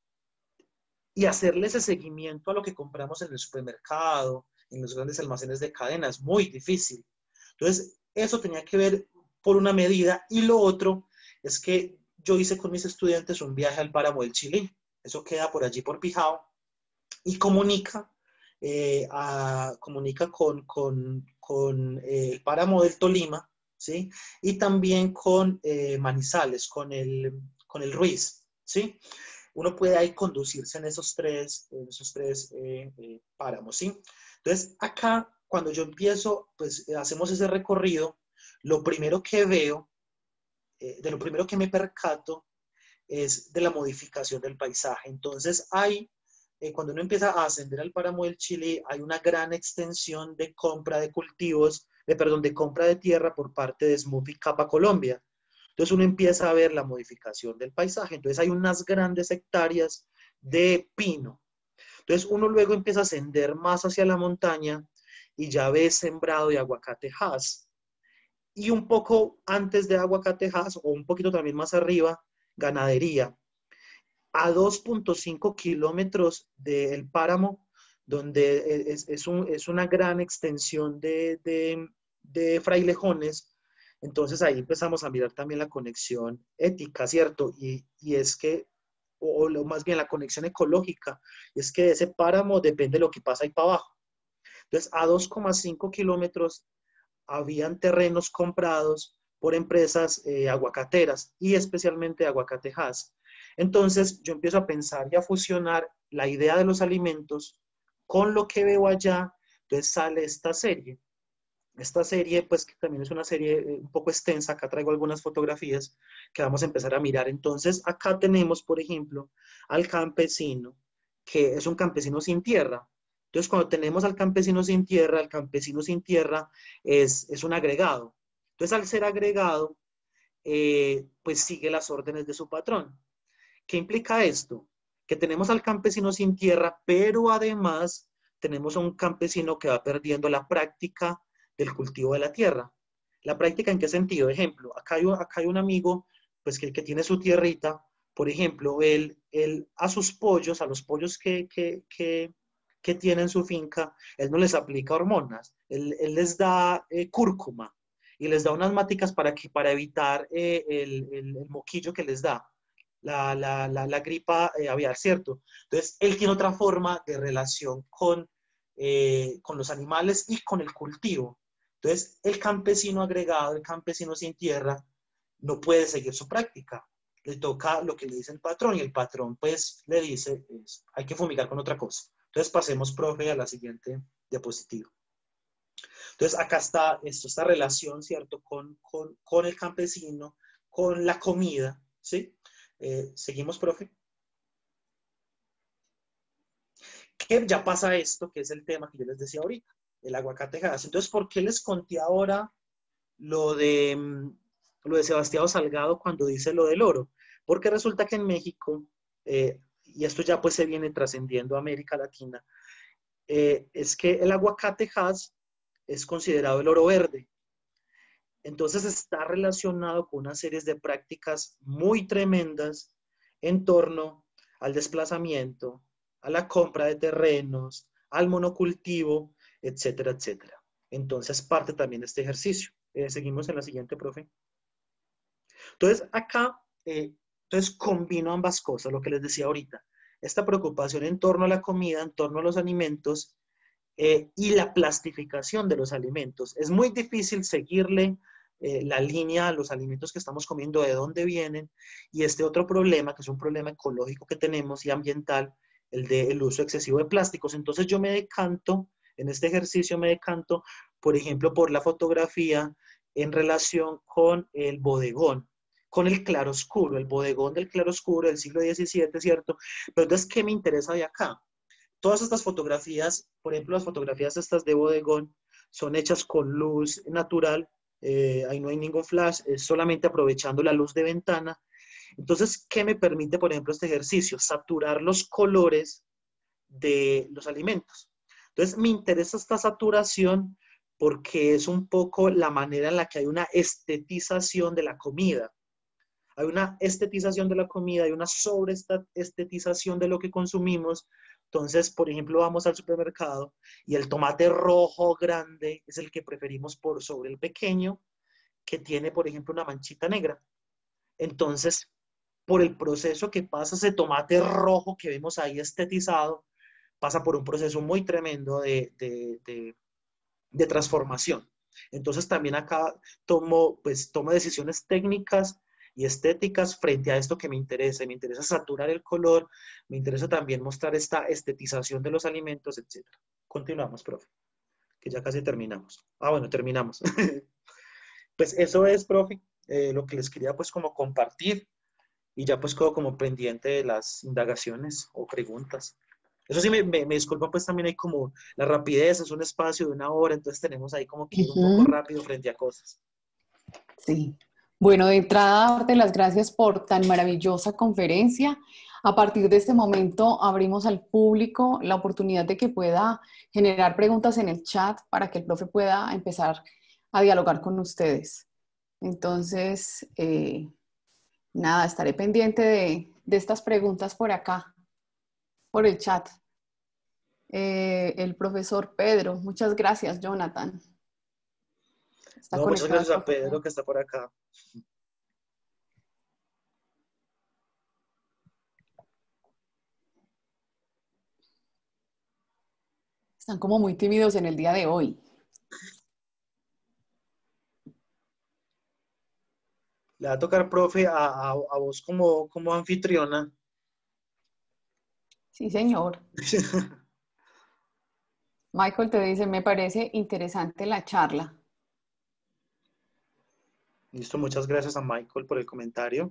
y hacerle ese seguimiento a lo que compramos en el supermercado, en los grandes almacenes de cadena, es muy difícil. Entonces, eso tenía que ver por una medida. Y lo otro es que yo hice con mis estudiantes un viaje al páramo del Chilí. Eso queda por allí, por Pijao, y comunica, eh, a, comunica con, con, con eh, el páramo del Tolima, ¿sí? Y también con eh, Manizales, con el, con el Ruiz, ¿sí? Uno puede ahí conducirse en esos tres, en esos tres eh, eh, páramos, ¿sí? Entonces, acá, cuando yo empiezo, pues hacemos ese recorrido, lo primero que veo, eh, de lo primero que me percato, es de la modificación del paisaje. Entonces, hay, eh, cuando uno empieza a ascender al páramo del Chili, hay una gran extensión de compra de cultivos, de, perdón, de compra de tierra por parte de Smurfit Kappa Colombia. Entonces, uno empieza a ver la modificación del paisaje. Entonces, hay unas grandes hectáreas de pino. Entonces, uno luego empieza a ascender más hacia la montaña y ya ve sembrado de aguacatejas. Y un poco antes de aguacatejas, o un poquito también más arriba, ganadería. A dos punto cinco kilómetros del páramo, donde es, es, un, es, una gran extensión de, de, de frailejones. Entonces ahí empezamos a mirar también la conexión ética, ¿cierto? Y, y es que, o, o más bien la conexión ecológica, es que de ese páramo depende de lo que pasa ahí para abajo. Entonces, a dos coma cinco kilómetros habían terrenos comprados por empresas eh, aguacateras y especialmente aguacatejas. Entonces yo empiezo a pensar y a fusionar la idea de los alimentos con lo que veo allá. Entonces sale esta serie. Esta serie, pues que también es una serie eh, un poco extensa. Acá traigo algunas fotografías que vamos a empezar a mirar. Entonces acá tenemos, por ejemplo, al campesino, que es un campesino sin tierra. Entonces, cuando tenemos al campesino sin tierra, el campesino sin tierra es, es un agregado. Entonces, al ser agregado, eh, pues sigue las órdenes de su patrón. ¿Qué implica esto? Que tenemos al campesino sin tierra, pero además tenemos a un campesino que va perdiendo la práctica del cultivo de la tierra. ¿La práctica en qué sentido? Ejemplo, acá hay, acá hay un amigo pues, que, que tiene su tierrita. Por ejemplo, él, él a sus pollos, a los pollos que... que, que que tiene en su finca, él no les aplica hormonas, él, él les da eh, cúrcuma y les da unas máticas para, que, para evitar eh, el, el, el moquillo que les da, la, la, la, la gripa eh, aviar, ¿cierto? Entonces, él tiene otra forma de relación con, eh, con los animales y con el cultivo. Entonces, el campesino agregado, el campesino sin tierra, no puede seguir su práctica. Le toca lo que le dice el patrón y el patrón, pues, le dice, es, hay que fumigar con otra cosa. Entonces pasemos, profe, a la siguiente diapositiva. Entonces acá está esto, esta relación, ¿cierto? Con, con, con el campesino, con la comida, ¿sí? Eh, Seguimos, profe. ¿Qué ya pasa esto? Que es el tema que yo les decía ahorita, el aguacatejas. Entonces, ¿por qué les conté ahora lo de, lo de Sebastián Salgado cuando dice lo del oro? Porque resulta que en México, eh, y esto ya pues se viene trascendiendo a América Latina, Eh, es que el aguacatejas es considerado el oro verde. Entonces está relacionado con una serie de prácticas muy tremendas en torno al desplazamiento, a la compra de terrenos, al monocultivo, etcétera, etcétera. Entonces parte también de este ejercicio. Eh, seguimos en la siguiente, profe. Entonces acá, eh, entonces combino ambas cosas, lo que les decía ahorita. Esta preocupación en torno a la comida, en torno a los alimentos, eh, y la plastificación de los alimentos. Es muy difícil seguirle eh, la línea a los alimentos que estamos comiendo, de dónde vienen, y este otro problema, que es un problema ecológico que tenemos y ambiental, el del uso excesivo de plásticos. Entonces yo me decanto, en este ejercicio me decanto, por ejemplo, por la fotografía en relación con el bodegón, con el claroscuro, el bodegón del claroscuro del siglo diecisiete, ¿cierto? Pero entonces, ¿qué me interesa de acá? Todas estas fotografías, por ejemplo, las fotografías estas de bodegón, son hechas con luz natural, eh, ahí no hay ningún flash, es solamente aprovechando la luz de ventana. Entonces, ¿qué me permite, por ejemplo, este ejercicio? Saturar los colores de los alimentos. Entonces, me interesa esta saturación porque es un poco la manera en la que hay una estetización de la comida. Hay una estetización de la comida, hay una sobreestetización de lo que consumimos. Entonces, por ejemplo, vamos al supermercado y el tomate rojo grande es el que preferimos por sobre el pequeño, que tiene, por ejemplo, una manchita negra. Entonces, por el proceso que pasa ese tomate rojo que vemos ahí estetizado, pasa por un proceso muy tremendo de, de, de, de transformación. Entonces, también acá tomo, pues, tomo decisiones técnicas y estéticas frente a esto que me interesa. Me interesa saturar el color, me interesa también mostrar esta estetización de los alimentos, etcétera. Continuamos, profe, que ya casi terminamos. Ah, bueno, terminamos. Pues eso es, profe, eh, lo que les quería pues como compartir, y ya pues quedo como pendiente de las indagaciones o preguntas. Eso sí, me, me, me disculpan, pues también hay como la rapidez, es un espacio de una hora, entonces tenemos ahí como que ir un poco Ujú. rápido frente a cosas. Sí. Bueno, de entrada, darte las gracias por tan maravillosa conferencia. A partir de este momento, abrimos al público la oportunidad de que pueda generar preguntas en el chat para que el profe pueda empezar a dialogar con ustedes. Entonces, eh, nada, estaré pendiente de, de estas preguntas por acá, por el chat. Eh, el profesor Pedro, muchas gracias, Jonathan. Está No, muchas conectado el gracias a profesor. Pedro que está por acá. Están como muy tímidos en el día de hoy. Le va a tocar, profe, a, a, a vos como, como anfitriona. Sí, señor. Michael te dice, me parece interesante la charla. Listo, muchas gracias a Michael por el comentario.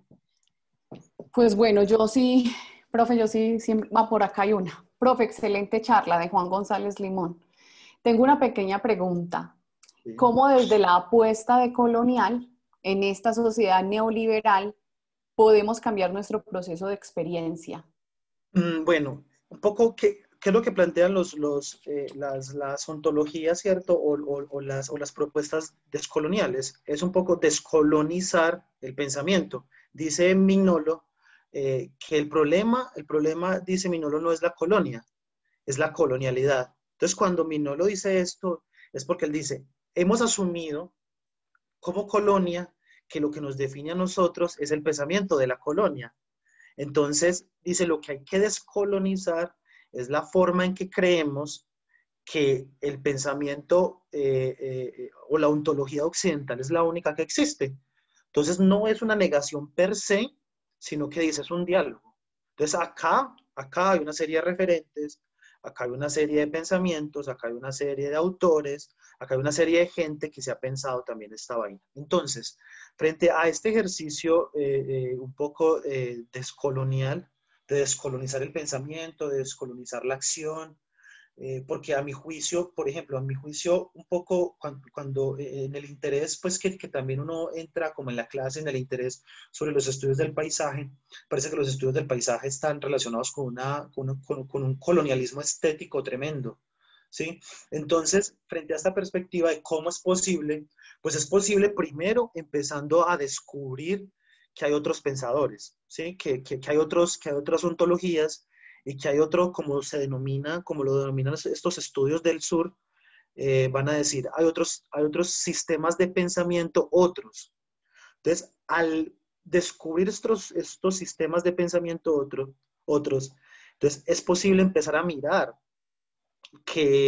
Pues bueno, yo sí, profe, yo sí, siempre va por acá hay una. Profe, excelente charla de Juan González Limón. Tengo una pequeña pregunta. Sí. ¿Cómo desde la apuesta de colonial en esta sociedad neoliberal podemos cambiar nuestro proceso de experiencia? Mm, bueno, un poco qué, qué es lo que plantean los, los, eh, las, las ontologías, ¿cierto? O, o, o, las, o las propuestas descoloniales. Es un poco descolonizar el pensamiento. Dice Mignolo eh, que el problema, el problema, dice Mignolo, no es la colonia, es la colonialidad. Entonces, cuando Mignolo dice esto, es porque él dice, hemos asumido como colonia que lo que nos define a nosotros es el pensamiento de la colonia. Entonces, dice, lo que hay que descolonizar es la forma en que creemos que el pensamiento eh, eh, o la ontología occidental es la única que existe. Entonces, no es una negación per se, sino que dice, es un diálogo. Entonces, acá, acá hay una serie de referentes, acá hay una serie de pensamientos, acá hay una serie de autores, acá hay una serie de gente que se ha pensado también esta vaina. Entonces, frente a este ejercicio eh, eh, un poco eh, descolonial, de descolonizar el pensamiento, de descolonizar la acción, eh, porque a mi juicio, por ejemplo, a mi juicio, un poco cuando, cuando eh, en el interés, pues que, que también uno entra como en la clase, en el interés sobre los estudios del paisaje, parece que los estudios del paisaje están relacionados con, una, con, con, con un colonialismo estético tremendo, ¿sí? Entonces, frente a esta perspectiva de cómo es posible, pues es posible primero empezando a descubrir que hay otros pensadores, ¿sí? Que, que, que hay, otros, que hay otras ontologías y que hay otro, como se denomina, como lo denominan estos estudios del sur, eh, van a decir, hay otros, hay otros sistemas de pensamiento, otros. Entonces, al descubrir estos, estos sistemas de pensamiento otro, otros, entonces es posible empezar a mirar que,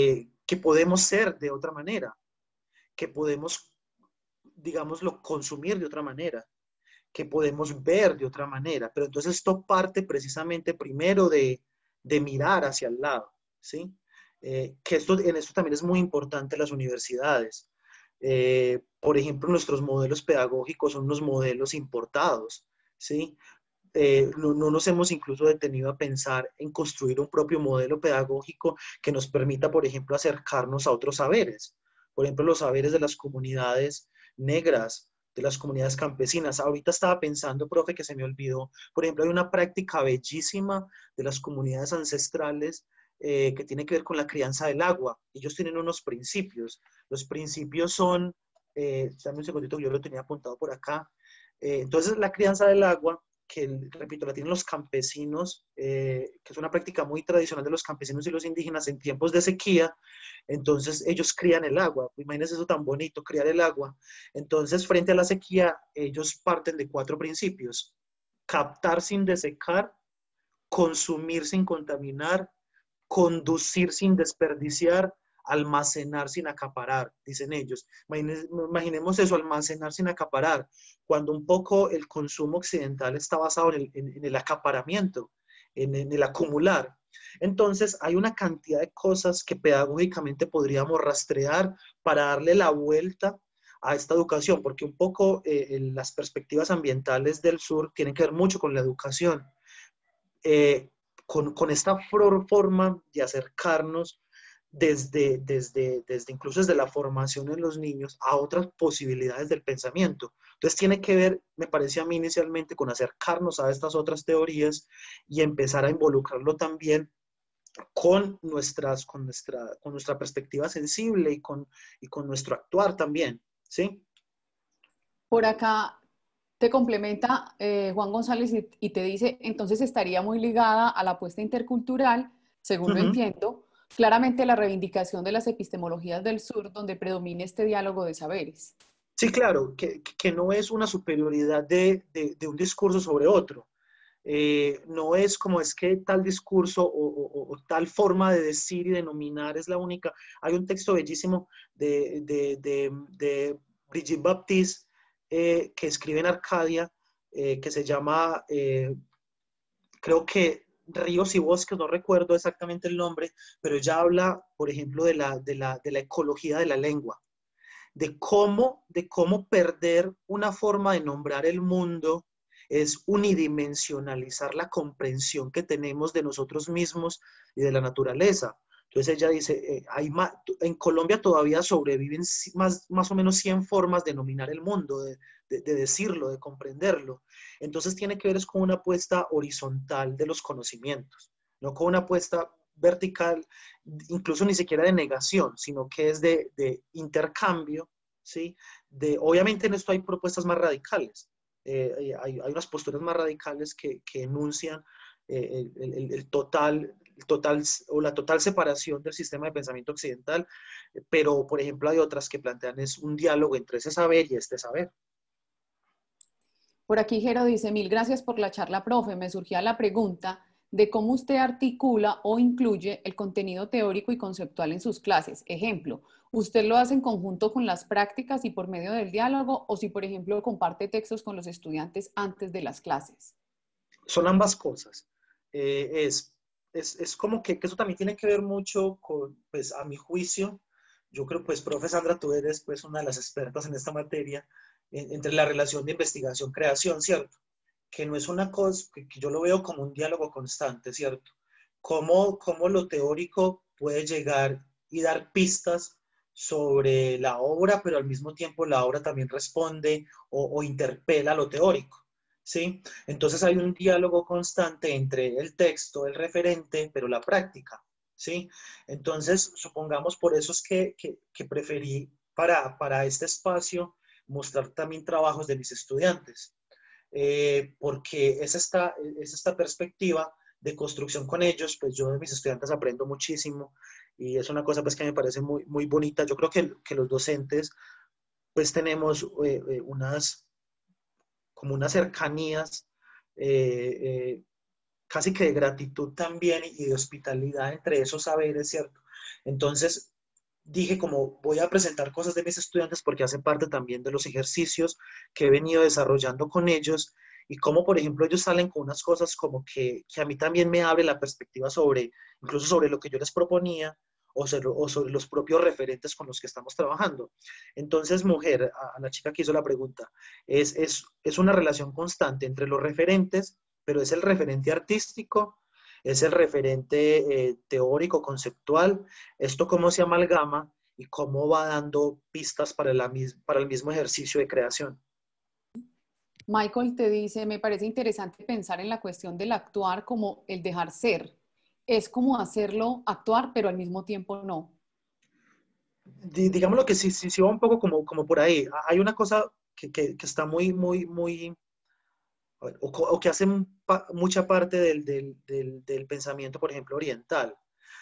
que podemos ser de otra manera, que podemos, digámoslo, consumir de otra manera, que podemos ver de otra manera. Pero entonces esto parte precisamente primero de, de mirar hacia el lado, ¿sí? Eh, que esto, en esto también es muy importante las universidades. Eh, por ejemplo, nuestros modelos pedagógicos son unos modelos importados, ¿sí? Eh, no, no nos hemos incluso detenido a pensar en construir un propio modelo pedagógico que nos permita, por ejemplo, acercarnos a otros saberes. Por ejemplo, los saberes de las comunidades negras, de las comunidades campesinas. Ahorita estaba pensando, profe, que se me olvidó. Por ejemplo, hay una práctica bellísima de las comunidades ancestrales eh, que tiene que ver con la crianza del agua. Ellos tienen unos principios. Los principios son, eh, dame un segundito, yo lo tenía apuntado por acá. Eh, entonces, la crianza del agua, que, repito, la tienen los campesinos, eh, que es una práctica muy tradicional de los campesinos y los indígenas en tiempos de sequía. Entonces, ellos crían el agua. Imagínense eso tan bonito, criar el agua. Entonces, frente a la sequía, ellos parten de cuatro principios: captar sin desecar, consumir sin contaminar, conducir sin desperdiciar, almacenar sin acaparar, dicen ellos. Imaginemos eso, almacenar sin acaparar, cuando un poco el consumo occidental está basado en el, en, en el acaparamiento, en, en el acumular. Entonces, hay una cantidad de cosas que pedagógicamente podríamos rastrear para darle la vuelta a esta educación, porque un poco eh, las perspectivas ambientales del sur tienen que ver mucho con la educación. Eh, con, con esta forma de acercarnos desde, desde, desde, incluso desde la formación en los niños a otras posibilidades del pensamiento. Entonces tiene que ver, me parecía a mí inicialmente, con acercarnos a estas otras teorías y empezar a involucrarlo también con, nuestras, con, nuestra, con nuestra perspectiva sensible y con, y con nuestro actuar también, ¿sí? Por acá te complementa eh, Juan González y, y te dice, entonces estaría muy ligada a la apuesta intercultural, según lo Uh-huh. entiendo, claramente la reivindicación de las epistemologías del sur, donde predomina este diálogo de saberes. Sí, claro, que, que no es una superioridad de, de, de un discurso sobre otro. Eh, no es como es que tal discurso o, o, o tal forma de decir y denominar es la única. Hay un texto bellísimo de, de, de, de Brigitte Baptiste eh, que escribe en Arcadia, eh, que se llama, eh, creo que Ríos y Bosques, no recuerdo exactamente el nombre, pero ella habla, por ejemplo, de la, de la, de la ecología de la lengua, de cómo, de cómo perder una forma de nombrar el mundo es unidimensionalizar la comprensión que tenemos de nosotros mismos y de la naturaleza. Entonces ella dice, eh, hay más, en Colombia todavía sobreviven más, más o menos cien formas de nominar el mundo, de, de, de decirlo, de comprenderlo. Entonces tiene que ver es con una apuesta horizontal de los conocimientos, no con una apuesta vertical, incluso ni siquiera de negación, sino que es de, de intercambio, ¿sí? De, obviamente en esto hay propuestas más radicales, eh, hay, hay unas posturas más radicales que, que enuncian eh, el, el, el, total, el total o la total separación del sistema de pensamiento occidental, pero por ejemplo hay otras que plantean es un diálogo entre ese saber y este saber. Por aquí Jero dice, mil gracias por la charla, profe. Me surgía la pregunta de cómo usted articula o incluye el contenido teórico y conceptual en sus clases. Ejemplo, ¿usted lo hace en conjunto con las prácticas y por medio del diálogo o si, por ejemplo, comparte textos con los estudiantes antes de las clases? Son ambas cosas. Eh, es, es, es como que, que eso también tiene que ver mucho con, pues a mi juicio, yo creo, pues, profe Sandra, tú eres pues una de las expertas en esta materia, en, entre la relación de investigación-creación, ¿cierto? Que no es una cosa, que, que yo lo veo como un diálogo constante, ¿cierto? Cómo, cómo lo teórico puede llegar y dar pistas sobre la obra, pero al mismo tiempo la obra también responde o, o interpela lo teórico, ¿sí? Entonces hay un diálogo constante entre el texto, el referente, pero la práctica, ¿sí? Entonces, supongamos, por eso es que, que, que preferí para, para este espacio mostrar también trabajos de mis estudiantes, eh, porque es esta, es esta perspectiva de construcción con ellos, pues yo de mis estudiantes aprendo muchísimo y es una cosa pues que me parece muy, muy bonita. Yo creo que, que los docentes pues tenemos eh, eh, unas, como unas cercanías eh, eh, casi que de gratitud también y de hospitalidad entre esos saberes, ¿cierto? Entonces, dije como voy a presentar cosas de mis estudiantes porque hace parte también de los ejercicios que he venido desarrollando con ellos y como, por ejemplo, ellos salen con unas cosas como que, que a mí también me abre la perspectiva sobre, incluso sobre lo que yo les proponía o sobre, o sobre los propios referentes con los que estamos trabajando. Entonces, mujer, a, a la chica que hizo la pregunta, es, es, es una relación constante entre los referentes, pero es el referente artístico, es el referente eh, teórico, conceptual, esto cómo se amalgama y cómo va dando pistas para, la, para el mismo ejercicio de creación. Michael te dice, me parece interesante pensar en la cuestión del actuar como el dejar ser. Es como hacerlo actuar, pero al mismo tiempo no. Digámoslo que sí, sí, sí va un poco como, como por ahí. Hay una cosa que, que, que está muy, muy, muy, o, o que hace pa, mucha parte del, del, del, del, pensamiento, por ejemplo, oriental.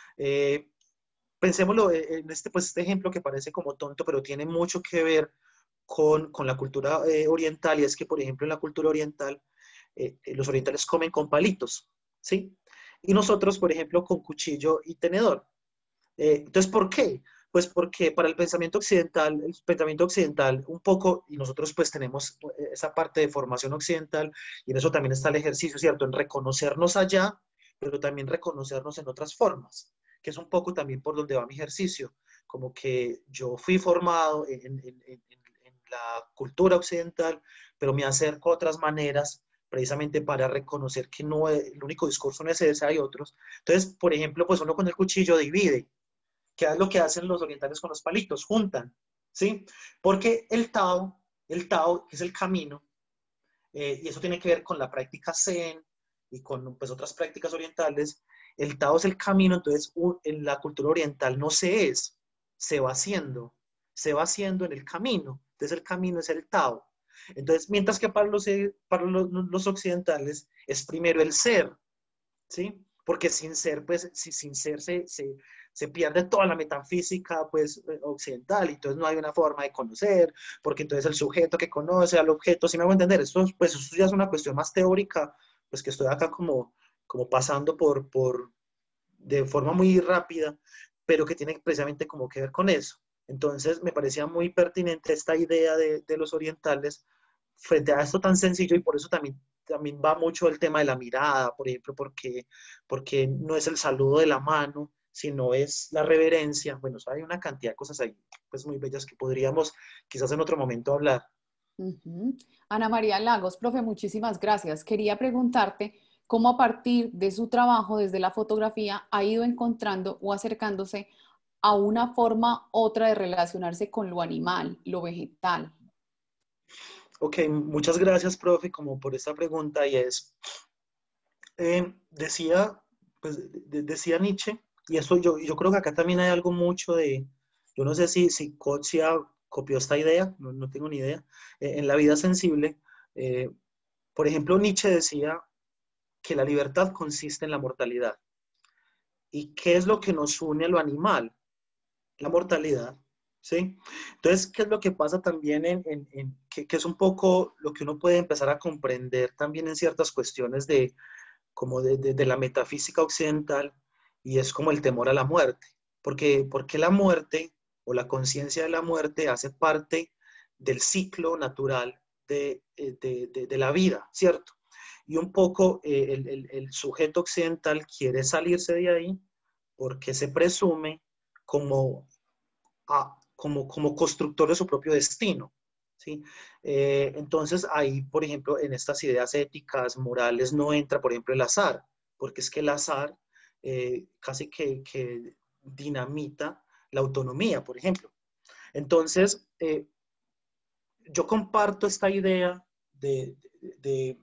Eh, pensémoslo en este, pues, este ejemplo que parece como tonto, pero tiene mucho que ver con, con la cultura eh, oriental, y es que, por ejemplo, en la cultura oriental, eh, los orientales comen con palitos, ¿sí? Y nosotros, por ejemplo, con cuchillo y tenedor. Eh, entonces, ¿por qué? Pues porque para el pensamiento occidental, el pensamiento occidental un poco, y nosotros pues tenemos esa parte de formación occidental, y en eso también está el ejercicio, ¿cierto? En reconocernos allá, pero también reconocernos en otras formas, que es un poco también por donde va mi ejercicio, como que yo fui formado en, en, en, en la cultura occidental, pero me acerco a otras maneras, precisamente para reconocer que no es, el único discurso no es ese, hay otros. Entonces, por ejemplo, pues uno con el cuchillo divide, que es lo que hacen los orientales con los palitos, juntan, ¿sí? Porque el Tao, el Tao es el camino, eh, y eso tiene que ver con la práctica Zen y con pues, otras prácticas orientales. El Tao es el camino, entonces un, en la cultura oriental no se es, se va haciendo, se va haciendo en el camino, entonces el camino es el Tao. Entonces, mientras que para los, para los, los occidentales es primero el ser, ¿sí? Porque sin ser, pues, si, sin ser se, se, se pierde toda la metafísica, pues, occidental, y entonces no hay una forma de conocer, porque entonces el sujeto que conoce al objeto, si me hago entender, esto, pues, esto ya es una cuestión más teórica, pues, que estoy acá como, como pasando por, por, de forma muy rápida, pero que tiene precisamente como que ver con eso. Entonces, me parecía muy pertinente esta idea de, de los orientales frente a esto tan sencillo, y por eso también también va mucho el tema de la mirada, por ejemplo, porque, porque no es el saludo de la mano, sino es la reverencia. Bueno, hay una cantidad de cosas ahí, pues muy bellas que podríamos quizás en otro momento hablar. Uh-huh. Ana María Lagos, profe, muchísimas gracias. Quería preguntarte cómo a partir de su trabajo desde la fotografía ha ido encontrando o acercándose a una forma otra de relacionarse con lo animal, lo vegetal. Ok, muchas gracias, profe, como por esta pregunta, y es, eh, decía, pues, de, decía Nietzsche, y esto yo, yo creo que acá también hay algo mucho de, yo no sé si, si Kotzia copió esta idea, no, no tengo ni idea, eh, en la vida sensible, eh, por ejemplo, Nietzsche decía que la libertad consiste en la mortalidad. ¿Y qué es lo que nos une a lo animal? La mortalidad, ¿sí? Entonces, ¿qué es lo que pasa también en, en, en que, que es un poco lo que uno puede empezar a comprender también en ciertas cuestiones de, como de, de, de la metafísica occidental, y es como el temor a la muerte? Porque, porque la muerte o la conciencia de la muerte hace parte del ciclo natural de, de, de, de la vida, ¿cierto? Y un poco eh, el, el, el sujeto occidental quiere salirse de ahí porque se presume como, a, como, como constructor de su propio destino, ¿sí? Eh, entonces ahí, por ejemplo, en estas ideas éticas, morales, no entra, por ejemplo, el azar, porque es que el azar eh, casi que, que dinamita la autonomía, por ejemplo. Entonces, eh, yo comparto esta idea de, de,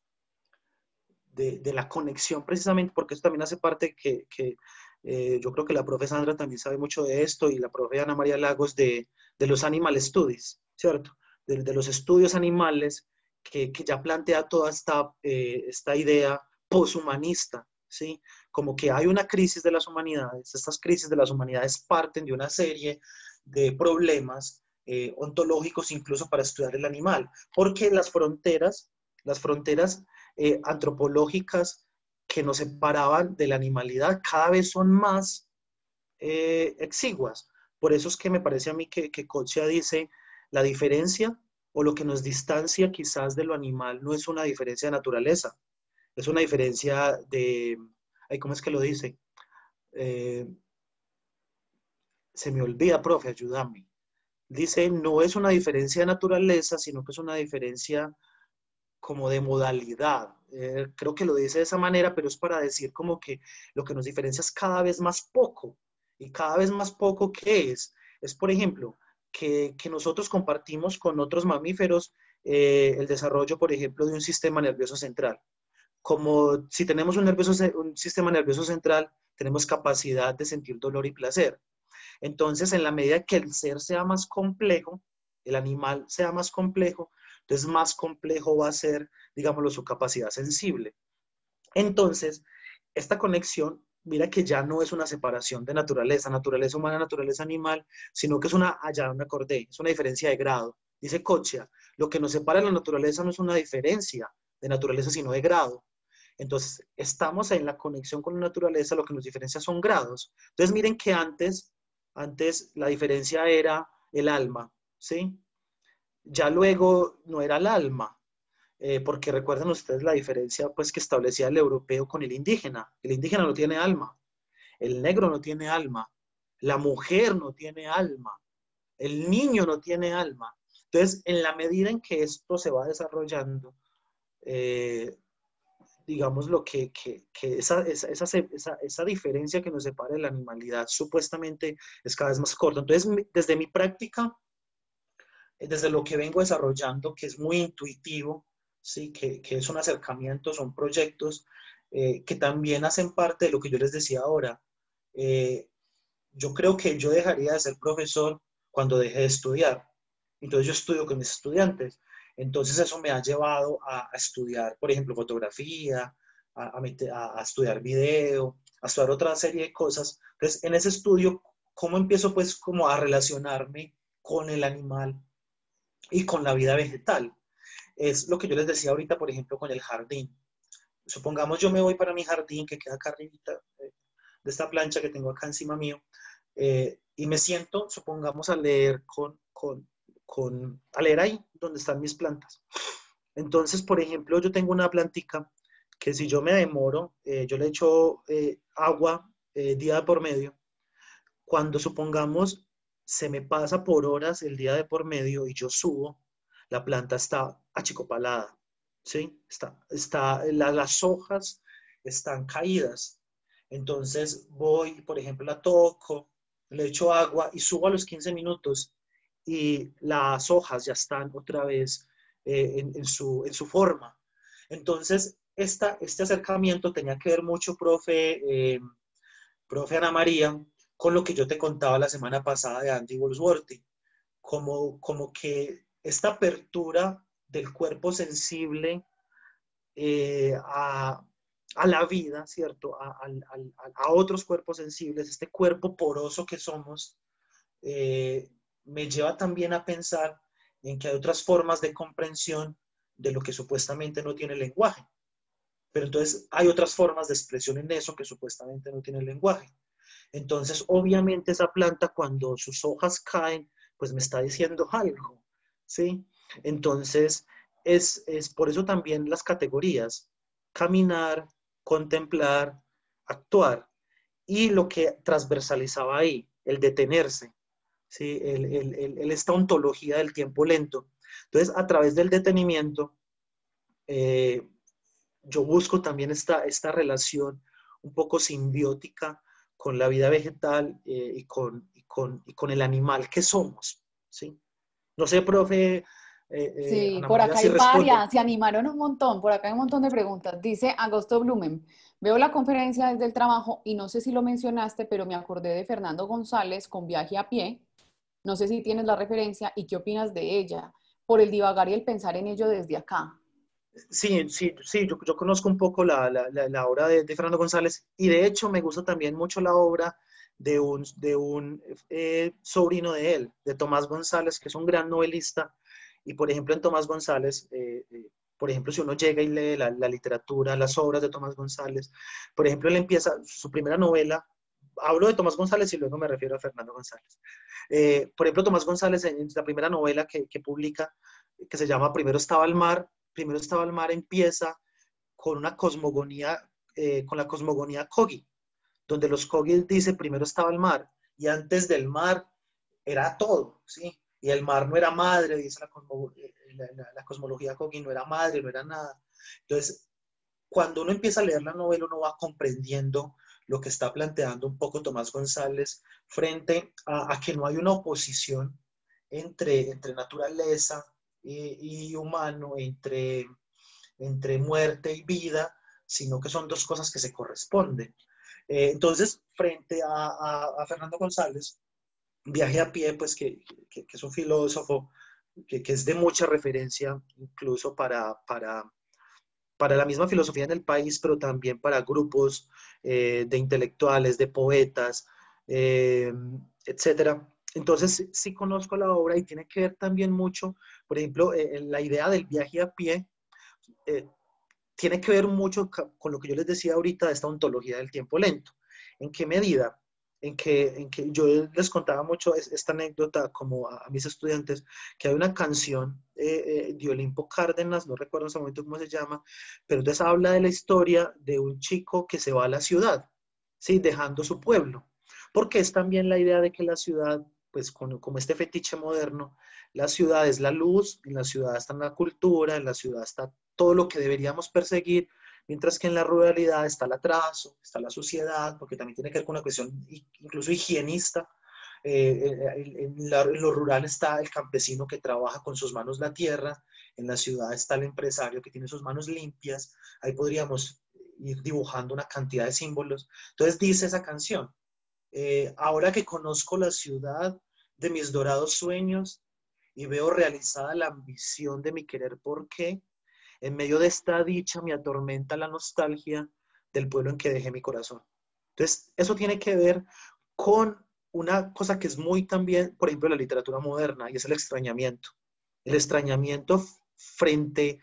de, de, la conexión precisamente, porque eso también hace parte que, que eh, yo creo que la profe Sandra también sabe mucho de esto, y la profe Ana María Lagos de, de los animal studies, ¿cierto? De, de los estudios animales, que, que ya plantea toda esta, eh, esta idea poshumanista, ¿sí? Como que hay una crisis de las humanidades, estas crisis de las humanidades parten de una serie de problemas eh, ontológicos incluso para estudiar el animal, porque las fronteras, las fronteras eh, antropológicas que nos separaban de la animalidad cada vez son más eh, exiguas, por eso es que me parece a mí que, que Kochia dice, la diferencia o lo que nos distancia quizás de lo animal no es una diferencia de naturaleza, es una diferencia de, ay, ¿cómo es que lo dice? Eh, se me olvida, profe, ayúdame. Dice, no es una diferencia de naturaleza, sino que es una diferencia como de modalidad. Eh, creo que lo dice de esa manera, pero es para decir como que lo que nos diferencia es cada vez más poco. Y cada vez más poco, ¿qué es? Es, por ejemplo, que, que nosotros compartimos con otros mamíferos eh, el desarrollo, por ejemplo, de un sistema nervioso central. Como si tenemos un, nervioso, un sistema nervioso central, tenemos capacidad de sentir dolor y placer. Entonces, en la medida que el ser sea más complejo, el animal sea más complejo, entonces más complejo va a ser, digámoslo, su capacidad sensible. Entonces, esta conexión, mira que ya no es una separación de naturaleza, naturaleza humana, naturaleza animal, sino que es una, allá me acordé, es una diferencia de grado. Dice Kochia, lo que nos separa de la naturaleza no es una diferencia de naturaleza, sino de grado. Entonces, estamos en la conexión con la naturaleza, lo que nos diferencia son grados. Entonces, miren que antes, antes la diferencia era el alma, ¿sí? Ya luego no era el alma, eh, porque recuerden ustedes la diferencia pues, que establecía el europeo con el indígena. El indígena no tiene alma, el negro no tiene alma, la mujer no tiene alma, el niño no tiene alma. Entonces, en la medida en que esto se va desarrollando, eh, digamos, lo que, que, que esa, esa, esa, esa diferencia que nos separa de la animalidad supuestamente es cada vez más corta. Entonces, desde mi práctica, desde lo que vengo desarrollando, que es muy intuitivo, ¿sí? que, que es un acercamiento, son proyectos eh, que también hacen parte de lo que yo les decía ahora. Eh, yo creo que yo dejaría de ser profesor cuando deje de estudiar. Entonces yo estudio con mis estudiantes. Entonces eso me ha llevado a, a estudiar, por ejemplo, fotografía, a, a, meter, a, a estudiar video, a estudiar otra serie de cosas. Entonces en ese estudio, ¿cómo empiezo pues como a relacionarme con el animal y con la vida vegetal? Es lo que yo les decía ahorita, por ejemplo, con el jardín. Supongamos yo me voy para mi jardín, que queda acá arribita, eh, de esta plancha que tengo acá encima mío, eh, y me siento, supongamos, a leer con, con, con, a leer ahí, donde están mis plantas. Entonces, por ejemplo, yo tengo una plantica que si yo me demoro, eh, yo le echo eh, agua eh, día por medio. Cuando supongamos se me pasa por horas el día de por medio y yo subo, la planta está achicopalada, ¿sí? Está, está, la, las hojas están caídas. Entonces voy, por ejemplo, la toco, le echo agua y subo a los quince minutos y las hojas ya están otra vez eh, en, en, su, en su forma. Entonces, esta, este acercamiento tenía que ver mucho, profe, eh, profe Ana María, con lo que yo te contaba la semana pasada de Andy Goldsworthy, como, como que esta apertura del cuerpo sensible eh, a, a la vida, ¿cierto? A, a, a, a otros cuerpos sensibles, este cuerpo poroso que somos, eh, me lleva también a pensar en que hay otras formas de comprensión de lo que supuestamente no tiene lenguaje. Pero entonces hay otras formas de expresión en eso que supuestamente no tiene lenguaje. Entonces, obviamente esa planta cuando sus hojas caen, pues me está diciendo algo, ¿sí? Entonces, es, es por eso también las categorías, caminar, contemplar, actuar. Y lo que transversalizaba ahí, el detenerse, ¿sí? El, el, el, el esta ontología del tiempo lento. Entonces, a través del detenimiento, eh, yo busco también esta, esta relación un poco simbiótica con la vida vegetal eh, y, con, y, con, y con el animal que somos, ¿sí? No sé, profe, eh, eh, Sí, Ana por María, acá si hay respondo. varias, se animaron un montón, por acá hay un montón de preguntas. Dice Agosto Blumen, veo la conferencia desde el trabajo y no sé si lo mencionaste, pero me acordé de Fernando González con Viaje a Pie. No sé si tienes la referencia y qué opinas de ella, por el divagar y el pensar en ello desde acá. Sí, sí, sí, yo, yo conozco un poco la, la, la, la obra de, de Fernando González y de hecho me gusta también mucho la obra de un, de un eh, sobrino de él, de Tomás González, que es un gran novelista. Y por ejemplo en Tomás González, eh, eh, por ejemplo si uno llega y lee la, la literatura, las obras de Tomás González, por ejemplo él empieza, su primera novela hablo de Tomás González y luego me refiero a Fernando González. Eh, por ejemplo, Tomás González en la primera novela que, que publica, que se llama Primero estaba el mar, Primero estaba el mar empieza con una cosmogonía, eh, con la cosmogonía Kogi, donde los Kogi dice primero estaba el mar y antes del mar era todo, ¿sí? Y el mar no era madre, dice la, cosmo, la, la, la cosmología Kogi, no era madre, no era nada. Entonces, cuando uno empieza a leer la novela, uno va comprendiendo lo que está planteando un poco Tomás González frente a, a que no hay una oposición entre, entre naturaleza y, y humano, entre, entre muerte y vida, sino que son dos cosas que se corresponden. Eh, entonces, frente a, a, a Fernando González, Viaje a pie, pues que, que, que es un filósofo que, que es de mucha referencia, incluso para, para, para la misma filosofía en el país, pero también para grupos eh, de intelectuales, de poetas, eh, etcétera. Entonces, sí conozco la obra y tiene que ver también mucho, por ejemplo, eh, la idea del viaje a pie, eh, tiene que ver mucho con lo que yo les decía ahorita de esta ontología del tiempo lento. ¿En qué medida? En que, en que yo les contaba mucho esta anécdota como a, a mis estudiantes, que hay una canción eh, eh, de Olimpo Cárdenas, no recuerdo en ese momento cómo se llama, pero entonces habla de la historia de un chico que se va a la ciudad, ¿sí? Dejando su pueblo, porque es también la idea de que la ciudad, pues con, como este fetiche moderno, la ciudad es la luz, en la ciudad está la cultura, en la ciudad está todo lo que deberíamos perseguir, mientras que en la ruralidad está el atraso, está la suciedad, porque también tiene que ver con una cuestión incluso higienista. Eh, en, en, la, en lo rural está el campesino que trabaja con sus manos la tierra, en la ciudad está el empresario que tiene sus manos limpias, ahí podríamos ir dibujando una cantidad de símbolos. Entonces dice esa canción, eh, ahora que conozco la ciudad de mis dorados sueños y veo realizada la ambición de mi querer, ¿por qué? En medio de esta dicha me atormenta la nostalgia del pueblo en que dejé mi corazón. Entonces, eso tiene que ver con una cosa que es muy también, por ejemplo, la literatura moderna, y es el extrañamiento. El extrañamiento frente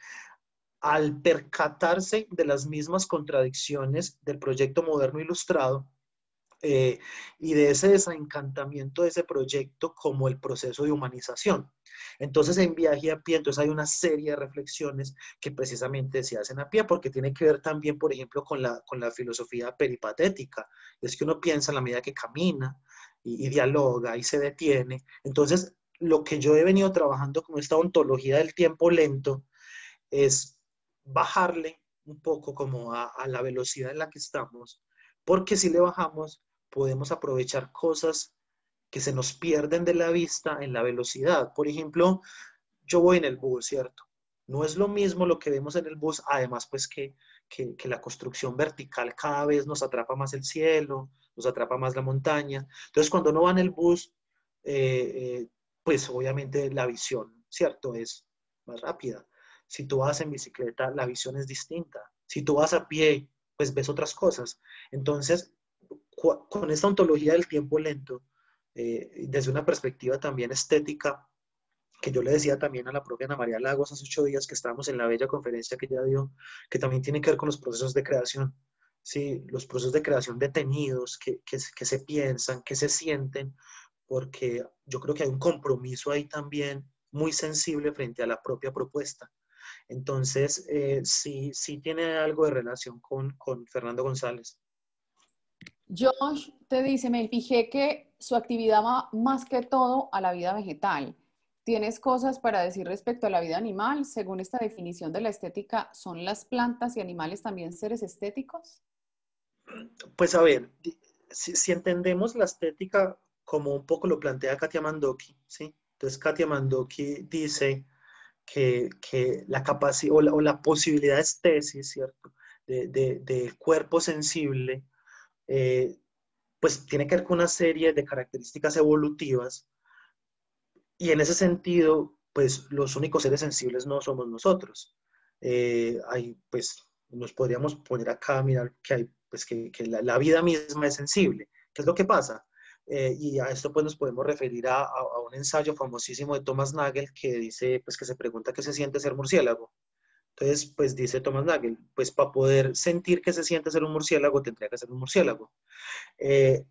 al percatarse de las mismas contradicciones del proyecto moderno ilustrado, eh, y de ese desencantamiento de ese proyecto como el proceso de humanización. Entonces, en Viaje a pie, entonces hay una serie de reflexiones que precisamente se hacen a pie, porque tiene que ver también, por ejemplo, con la, con la filosofía peripatética. Es que uno piensa en la medida que camina y, y dialoga y se detiene. Entonces, lo que yo he venido trabajando con esta ontología del tiempo lento es bajarle un poco como a, a la velocidad en la que estamos, porque si le bajamos, podemos aprovechar cosas que se nos pierden de la vista en la velocidad. Por ejemplo, yo voy en el bus, ¿cierto? No es lo mismo lo que vemos en el bus, además pues que, que, que la construcción vertical cada vez nos atrapa más el cielo, nos atrapa más la montaña. Entonces cuando uno va en el bus, eh, eh, pues obviamente la visión, ¿cierto? Es más rápida. Si tú vas en bicicleta, la visión es distinta. Si tú vas a pie, pues ves otras cosas. Entonces, con esta ontología del tiempo lento, eh, desde una perspectiva también estética, que yo le decía también a la propia Ana María Lagos hace ocho días que estábamos en la bella conferencia que ella dio, que también tiene que ver con los procesos de creación, ¿sí? Los procesos de creación detenidos, que, que, que se piensan, que se sienten, porque yo creo que hay un compromiso ahí también muy sensible frente a la propia propuesta. Entonces, eh, sí, sí tiene algo de relación con, con Fernando González. Josh te dice, me fijé que su actividad va más que todo a la vida vegetal. ¿Tienes cosas para decir respecto a la vida animal? Según esta definición de la estética, ¿son las plantas y animales también seres estéticos? Pues a ver, si, si entendemos la estética como un poco lo plantea Katia Mandoki, ¿sí? Entonces Katia Mandoki dice que, que la capacidad o la, o la posibilidad de estesis, ¿cierto? De, de, de cuerpo sensible, eh, pues tiene que ver con una serie de características evolutivas y en ese sentido, pues los únicos seres sensibles no somos nosotros. Eh, hay, pues, nos podríamos poner acá a mirar que, hay, pues, que, que la, la vida misma es sensible. ¿Qué es lo que pasa? Eh, y a esto pues nos podemos referir a, a, a un ensayo famosísimo de Thomas Nagel que dice, pues que se pregunta qué se siente ser murciélago. Entonces, pues dice Thomas Nagel, pues para poder sentir que se siente ser un murciélago tendría que ser un murciélago. Eh,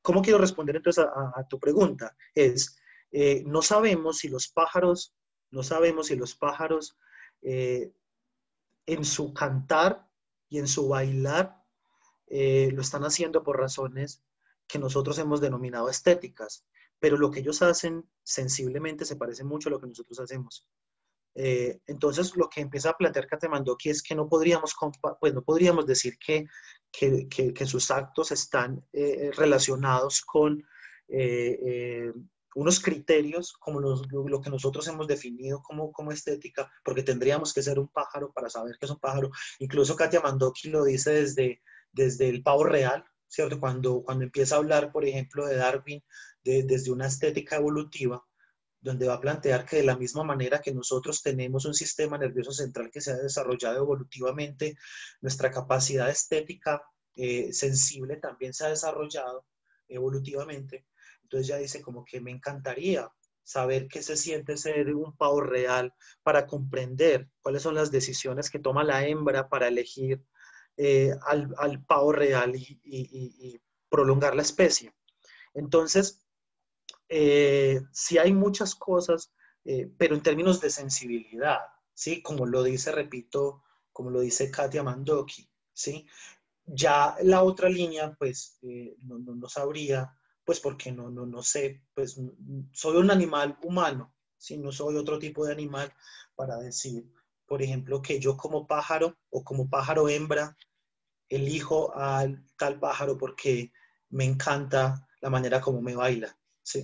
¿cómo quiero responder entonces a, a, a tu pregunta? Es, eh, no sabemos si los pájaros, no sabemos si los pájaros eh, en su cantar y en su bailar eh, lo están haciendo por razones que nosotros hemos denominado estéticas, pero lo que ellos hacen sensiblemente se parece mucho a lo que nosotros hacemos. Eh, entonces, lo que empieza a plantear Katemadoki es que no podríamos, pues no podríamos decir que, que, que, que sus actos están eh, relacionados con eh, eh, unos criterios como los, lo, lo que nosotros hemos definido como, como estética, porque tendríamos que ser un pájaro para saber que es un pájaro. Incluso Katemadoki lo dice desde, desde el pavo real, ¿cierto? Cuando, cuando empieza a hablar, por ejemplo, de Darwin, de, desde una estética evolutiva, donde va a plantear que de la misma manera que nosotros tenemos un sistema nervioso central que se ha desarrollado evolutivamente, nuestra capacidad estética eh, sensible también se ha desarrollado evolutivamente. Entonces ya dice como que me encantaría saber qué se siente ser un pavo real para comprender cuáles son las decisiones que toma la hembra para elegir eh, al, al pavo real y, y, y, y prolongar la especie. Entonces, Eh, sí hay muchas cosas, eh, pero en términos de sensibilidad, ¿sí? Como lo dice, repito, como lo dice Katemadoki, ¿sí? Ya la otra línea, pues, eh, no, no, no sabría, pues, porque no, no, no sé, pues, soy un animal humano, ¿sí? No soy otro tipo de animal para decir, por ejemplo, que yo como pájaro o como pájaro hembra elijo al tal pájaro porque me encanta la manera como me baila, ¿sí?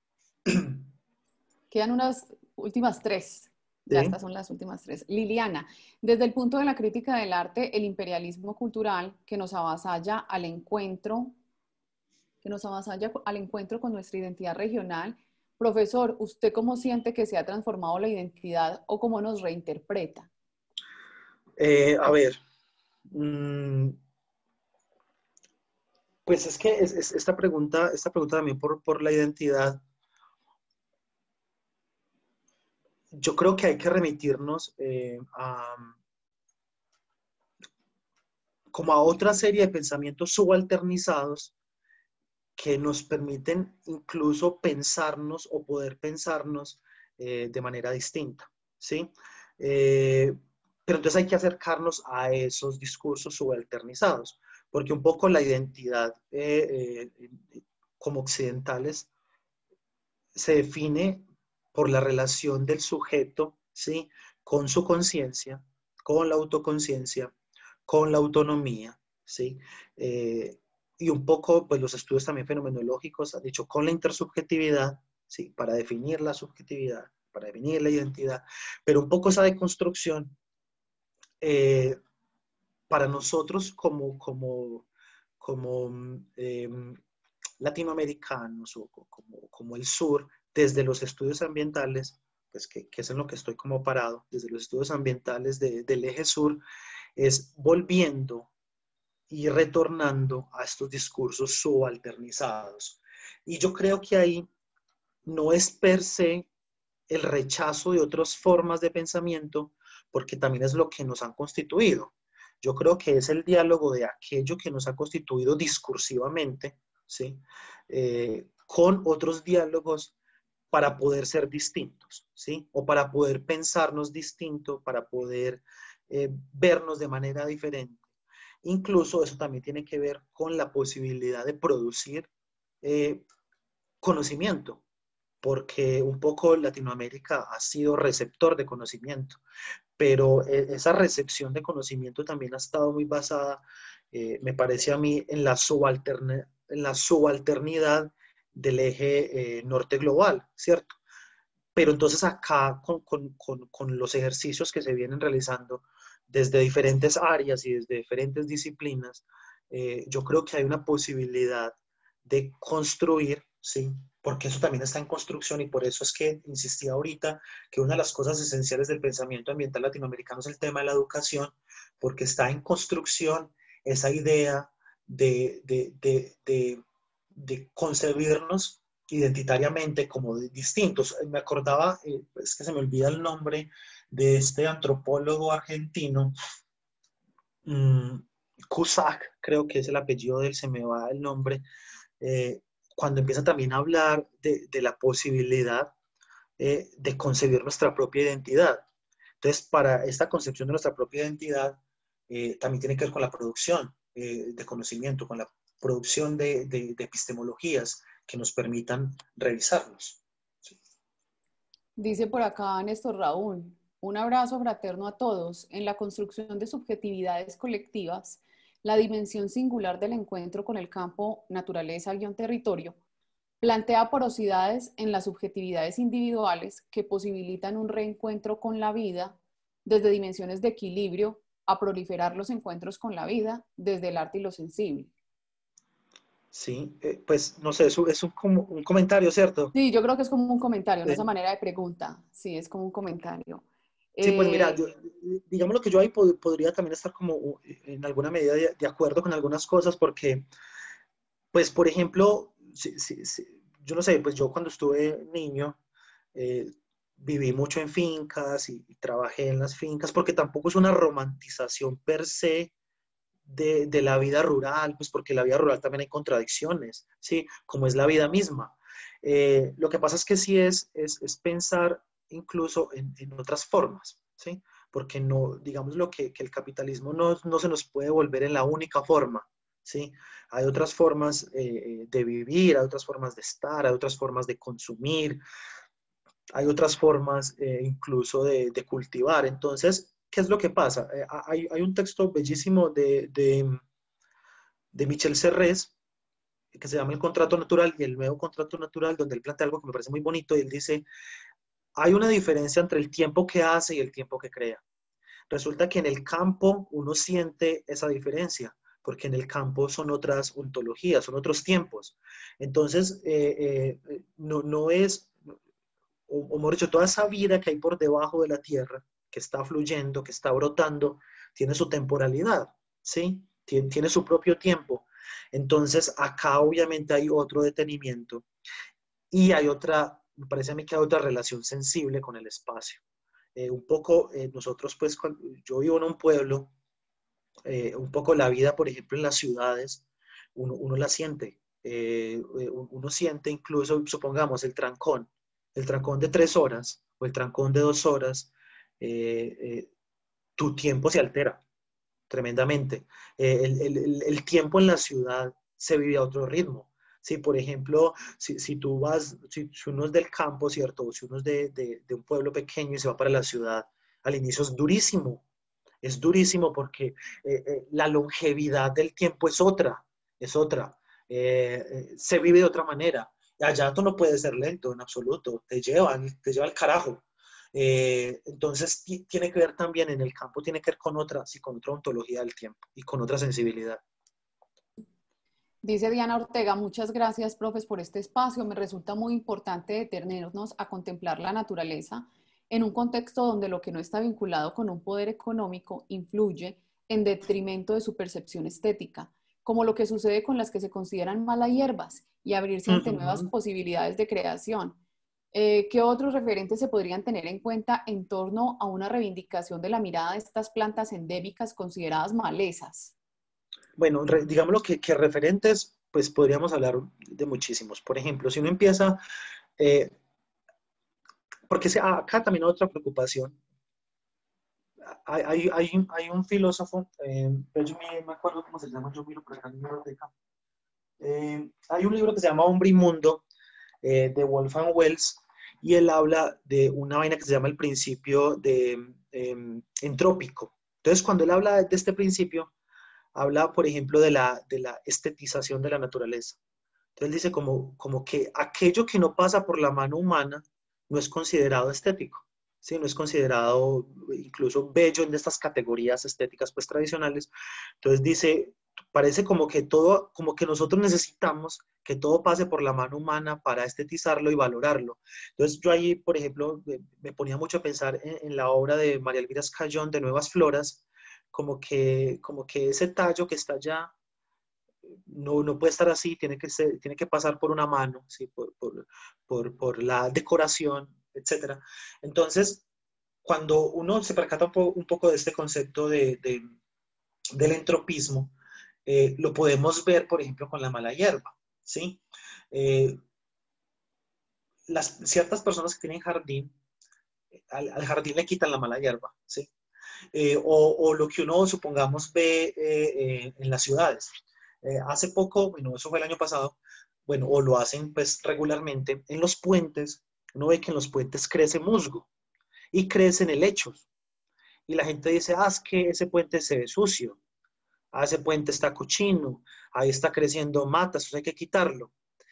Quedan unas últimas tres. Ya ¿Sí? estas son las últimas tres. Liliana, desde el punto de la crítica del arte, el imperialismo cultural que nos avasalla al encuentro, que nos avasalla al encuentro con nuestra identidad regional. Profesor, ¿usted cómo siente que se ha transformado la identidad o cómo nos reinterpreta? Eh, a ver, mmm, pues es que es, es esta pregunta, esta pregunta también por, por la identidad, yo creo que hay que remitirnos eh, a, como a otra serie de pensamientos subalternizados que nos permiten incluso pensarnos o poder pensarnos eh, de manera distinta, ¿sí? Eh, pero entonces hay que acercarnos a esos discursos subalternizados, porque un poco la identidad eh, eh, como occidentales se define por la relación del sujeto, ¿sí? Con su conciencia, con la autoconciencia, con la autonomía, ¿sí? Eh, y un poco, pues los estudios también fenomenológicos han dicho con la intersubjetividad, ¿sí? Para definir la subjetividad, para definir la identidad, pero un poco esa deconstrucción, eh, para nosotros como, como, como eh, latinoamericanos o como, como el sur, desde los estudios ambientales, pues que, que es en lo que estoy como parado, desde los estudios ambientales de, del eje sur, es volviendo y retornando a estos discursos subalternizados. Y yo creo que ahí no es per se el rechazo de otras formas de pensamiento, porque también es lo que nos han constituido. Yo creo que es el diálogo de aquello que nos ha constituido discursivamente, ¿sí? Eh, con otros diálogos para poder ser distintos, ¿sí? O para poder pensarnos distinto, para poder eh, vernos de manera diferente. Incluso eso también tiene que ver con la posibilidad de producir eh, conocimiento, porque un poco Latinoamérica ha sido receptor de conocimiento, pero esa recepción de conocimiento también ha estado muy basada, eh, me parece a mí, en la, subalterne, en la subalternidad del eje eh, norte global, ¿cierto? Pero entonces acá con, con, con, con los ejercicios que se vienen realizando desde diferentes áreas y desde diferentes disciplinas, eh, yo creo que hay una posibilidad de construir, ¿sí? Porque eso también está en construcción y por eso es que insistía ahorita que una de las cosas esenciales del pensamiento ambiental latinoamericano es el tema de la educación, porque está en construcción esa idea de, de, de, de, de concebirnos identitariamente como distintos. Me acordaba, eh, es que se me olvida el nombre de este antropólogo argentino, mmm, Cusack, creo que es el apellido de él, se me va el nombre, eh, cuando empieza también a hablar de, de la posibilidad eh, de concebir nuestra propia identidad. Entonces, para esta concepción de nuestra propia identidad, eh, también tiene que ver con la producción eh, de conocimiento, con la producción de, de, de epistemologías que nos permitan revisarnos. Sí. Dice por acá Néstor Raúl, un abrazo fraterno a todos. En la construcción de subjetividades colectivas, la dimensión singular del encuentro con el campo naturaleza-territorio plantea porosidades en las subjetividades individuales que posibilitan un reencuentro con la vida desde dimensiones de equilibrio a proliferar los encuentros con la vida desde el arte y lo sensible. Sí, eh, pues no sé, es un, es un, un comentario, ¿cierto? Sí, yo creo que es como un comentario, no Eh, esa manera de pregunta. Sí, es como un comentario. Sí, pues mira, Eh, yo, digamos lo que yo ahí pod podría también estar como en alguna medida de, de acuerdo con algunas cosas, porque, pues, por ejemplo, si, si, si, yo no sé, pues yo cuando estuve niño, eh, viví mucho en fincas y, y trabajé en las fincas, porque tampoco es una romantización per se de, de la vida rural, pues porque la vida rural también hay contradicciones, ¿sí? Como es la vida misma. Eh, lo que pasa es que sí es, es, es pensar incluso en, en, otras formas, ¿sí? Porque no, digamos lo que, que el capitalismo no, no se nos puede volver en la única forma, ¿sí? Hay otras formas eh, de vivir, hay otras formas de estar, hay otras formas de consumir, hay otras formas eh, incluso de, de, cultivar. Entonces, ¿qué es lo que pasa? Eh, hay, hay, un texto bellísimo de, de, de Michel Serres que se llama El Contrato Natural y el Nuevo Contrato Natural, donde él plantea algo que me parece muy bonito y él dice, hay una diferencia entre el tiempo que hace y el tiempo que crea. Resulta que en el campo uno siente esa diferencia, porque en el campo son otras ontologías, son otros tiempos. Entonces, eh, eh, no, no es, o, o mejor dicho, toda esa vida que hay por debajo de la tierra, que está fluyendo, que está brotando, tiene su temporalidad, ¿sí? Tiene, tiene su propio tiempo. Entonces, acá obviamente hay otro detenimiento y hay otra, me parece a mí que hay otra relación sensible con el espacio. Eh, un poco, eh, nosotros pues, cuando, yo vivo en un pueblo, eh, un poco la vida, por ejemplo, en las ciudades, uno, uno la siente. Eh, uno siente incluso, supongamos, el trancón, el trancón de tres horas o el trancón de dos horas, eh, eh, tu tiempo se altera tremendamente. Eh, el, el, el, tiempo en la ciudad se vive a otro ritmo. Si, por ejemplo, si, si tú vas, si, si, uno es del campo, ¿cierto? O si uno es de, de, de un pueblo pequeño y se va para la ciudad, al inicio es durísimo. Es durísimo porque eh, eh, la longevidad del tiempo es otra, es otra. Eh, eh, se vive de otra manera. Allá tú no puedes ser lento en absoluto, te llevan, te lleva al carajo. Eh, entonces tiene que ver también en el campo, tiene que ver con otra, sí, con otra ontología del tiempo y con otra sensibilidad. Dice Diana Ortega, muchas gracias, profes, por este espacio. Me resulta muy importante detenernos a contemplar la naturaleza en un contexto donde lo que no está vinculado con un poder económico influye en detrimento de su percepción estética, como lo que sucede con las que se consideran malas hierbas y abrirse ante uh-huh. nuevas posibilidades de creación. Eh, ¿Qué otros referentes se podrían tener en cuenta en torno a una reivindicación de la mirada de estas plantas endémicas consideradas malezas? Bueno, re, digamos que, que referentes, pues podríamos hablar de muchísimos. Por ejemplo, si uno empieza, eh, porque se, acá también hay otra preocupación. Hay, hay, hay, un, hay un filósofo, eh, yo me, me acuerdo cómo se llama, yo miro por acá en mi biblioteca. Eh, hay un libro que se llama Hombre y Mundo, eh, de Wolfgang Wells, y él habla de una vaina que se llama el principio de, eh, entrópico. Entonces, cuando él habla de este principio, habla, por ejemplo, de la, de la estetización de la naturaleza. Entonces, él dice como, como que aquello que no pasa por la mano humana no es considerado estético, ¿sí? No es considerado incluso bello en estas categorías estéticas pues tradicionales. Entonces dice, parece como que todo, como que nosotros necesitamos que todo pase por la mano humana para estetizarlo y valorarlo. Entonces yo ahí, por ejemplo, me ponía mucho a pensar en, en la obra de María Elvira Escayón de Nuevas Floras, como que, como que ese tallo que está allá no, no puede estar así, tiene que, ser, tiene que pasar por una mano, ¿sí? por, por, por, por la decoración, etcétera. Entonces, cuando uno se percata un, po, un poco de este concepto de, de, del entropismo, eh, lo podemos ver, por ejemplo, con la mala hierba. ¿sí? Eh, las, ciertas personas que tienen jardín, al, al jardín le quitan la mala hierba, ¿sí? Eh, o, o, lo que uno, supongamos, ve eh, eh, en las ciudades. Eh, hace poco, bueno, eso fue el año pasado, bueno, o lo hacen pues regularmente, en los puentes, uno ve que en los puentes crece musgo y crecen helechos. Y la gente dice, ah, es que ese puente se ve sucio, ah, ese puente está cochino, ahí está creciendo matas, eso hay que quitarlo.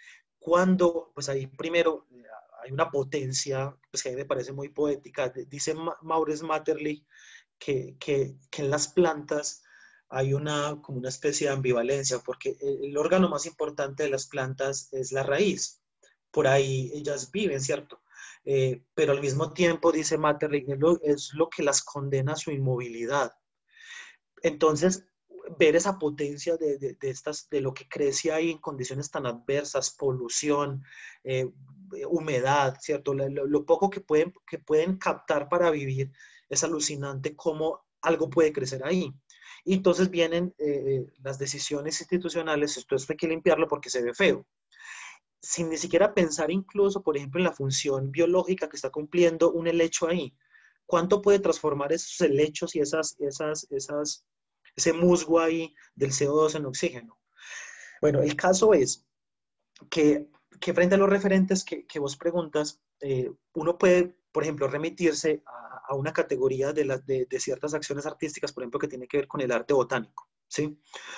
Cuando, pues ahí primero hay una potencia, pues que a mí me parece muy poética, dice Maurice Maeterlinck, que, que, que en las plantas hay una, como una especie de ambivalencia, porque el, el órgano más importante de las plantas es la raíz. Por ahí ellas viven, ¿cierto? Eh, pero al mismo tiempo, dice Maeterlinck, es lo, es lo que las condena a su inmovilidad. Entonces, ver esa potencia de, de, de, estas, de lo que crece ahí en condiciones tan adversas, polución, eh, humedad, ¿cierto? Lo, lo, poco que pueden, que pueden captar para vivir, es alucinante cómo algo puede crecer ahí. Y entonces vienen eh, las decisiones institucionales, esto hay que limpiarlo porque se ve feo. Sin ni siquiera pensar incluso, por ejemplo, en la función biológica que está cumpliendo un helecho ahí. ¿Cuánto puede transformar esos helechos y esas, esas, esas, ese musgo ahí del C O dos en oxígeno? Bueno, el caso es que, que frente a los referentes que, que vos preguntas, eh, uno puede, por ejemplo, remitirse a, a una categoría de, la, de, de ciertas acciones artísticas, por ejemplo, que tiene que ver con el arte botánico, ¿sí?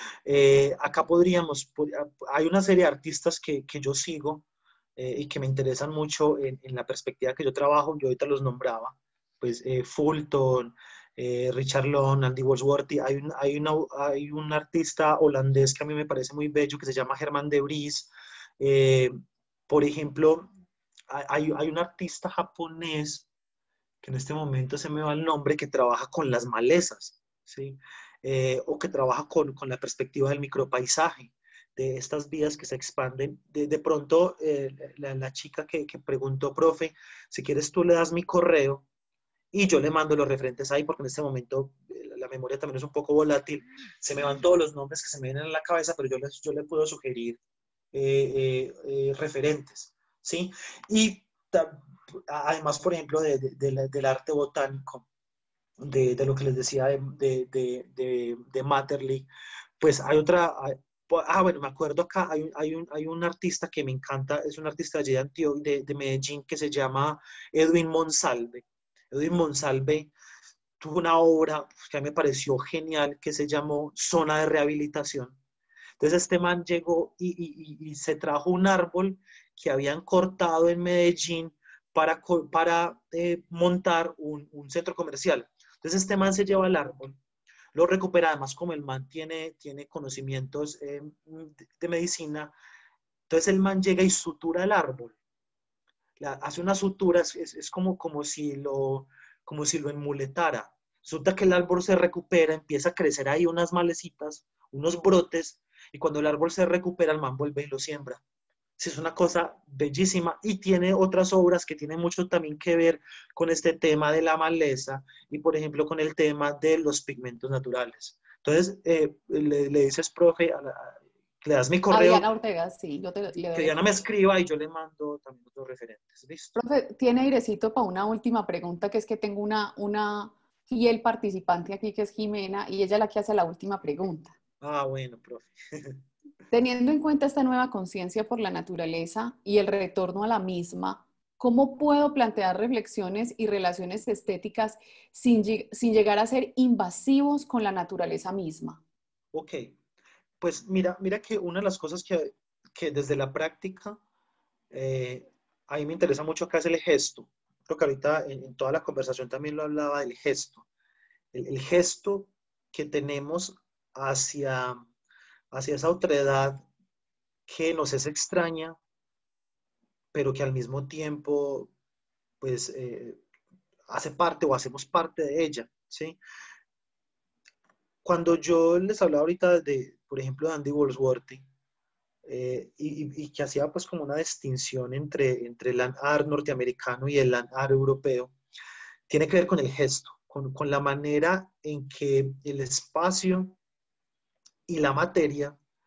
Eh, acá podríamos, hay una serie de artistas que, que yo sigo eh, y que me interesan mucho en, en, la perspectiva que yo trabajo, yo ahorita los nombraba, pues eh, Fulton, eh, Richard Long, Andy Goldsworthy, hay un, hay, una, hay un artista holandés que a mí me parece muy bello que se llama Herman de Vries, eh, por ejemplo, hay, hay un artista japonés que en este momento se me va el nombre, que trabaja con las malezas, ¿sí? Eh, o que trabaja con, con la perspectiva del micropaisaje, de estas vías que se expanden. De, de pronto, eh, la, la, chica que, que preguntó, profe, si quieres tú le das mi correo y yo le mando los referentes ahí, porque en este momento eh, la memoria también es un poco volátil, se me van todos los nombres que se me vienen a la cabeza, pero yo, les, yo le puedo sugerir eh, eh, eh, referentes, ¿sí? Y además, por ejemplo, de, de, de, del arte botánico, de, de, lo que les decía de, de, de, de Maeterlinck, pues hay otra, hay, ah, bueno, me acuerdo acá, hay un, hay, un, hay un artista que me encanta, es un artista de, Antioquia, de, de Medellín, que se llama Edwin Monsalve. Edwin Monsalve tuvo una obra que a mí me pareció genial, que se llamó Zona de Rehabilitación. Entonces este man llegó y, y, y se trajo un árbol que habían cortado en Medellín para, para eh, montar un, un centro comercial. Entonces este man se lleva el árbol, lo recupera, además como el man tiene, tiene conocimientos eh, de, de medicina, entonces el man llega y sutura el árbol. La, hace una sutura, es, es como, como, si lo, como si lo enmuletara. Resulta que el árbol se recupera, empieza a crecer ahí unas malecitas, unos brotes, y cuando el árbol se recupera, el man vuelve y lo siembra. Sí, es una cosa bellísima y tiene otras obras que tienen mucho también que ver con este tema de la maleza y, por ejemplo, con el tema de los pigmentos naturales. Entonces, eh, le, le dices, profe, a la, le das mi A correo, Diana Ortega, sí, yo te, le doy que Diana me escriba y yo le mando también otros referentes. ¿Listo? Profe, tiene airecito para una última pregunta, que es que tengo una, una fiel participante aquí, que es Jimena, y ella es la que hace la última pregunta. Ah, bueno, profe. Teniendo en cuenta esta nueva conciencia por la naturaleza y el retorno a la misma, ¿cómo puedo plantear reflexiones y relaciones estéticas sin, sin llegar a ser invasivos con la naturaleza misma? Ok, pues mira, mira que una de las cosas que, que desde la práctica, eh, a mí me interesa mucho acá es el gesto. Creo que ahorita en, en toda la conversación también lo hablaba del gesto. El, el gesto que tenemos hacia, hacia esa otredad que nos es extraña, pero que al mismo tiempo, pues, eh, hace parte o hacemos parte de ella, ¿sí? Cuando yo les hablaba ahorita de, por ejemplo, de Andy Goldsworthy, eh, y, y que hacía pues como una distinción entre, entre el land art norteamericano y el land art europeo, tiene que ver con el gesto, con, con la manera en que el espacio y la materia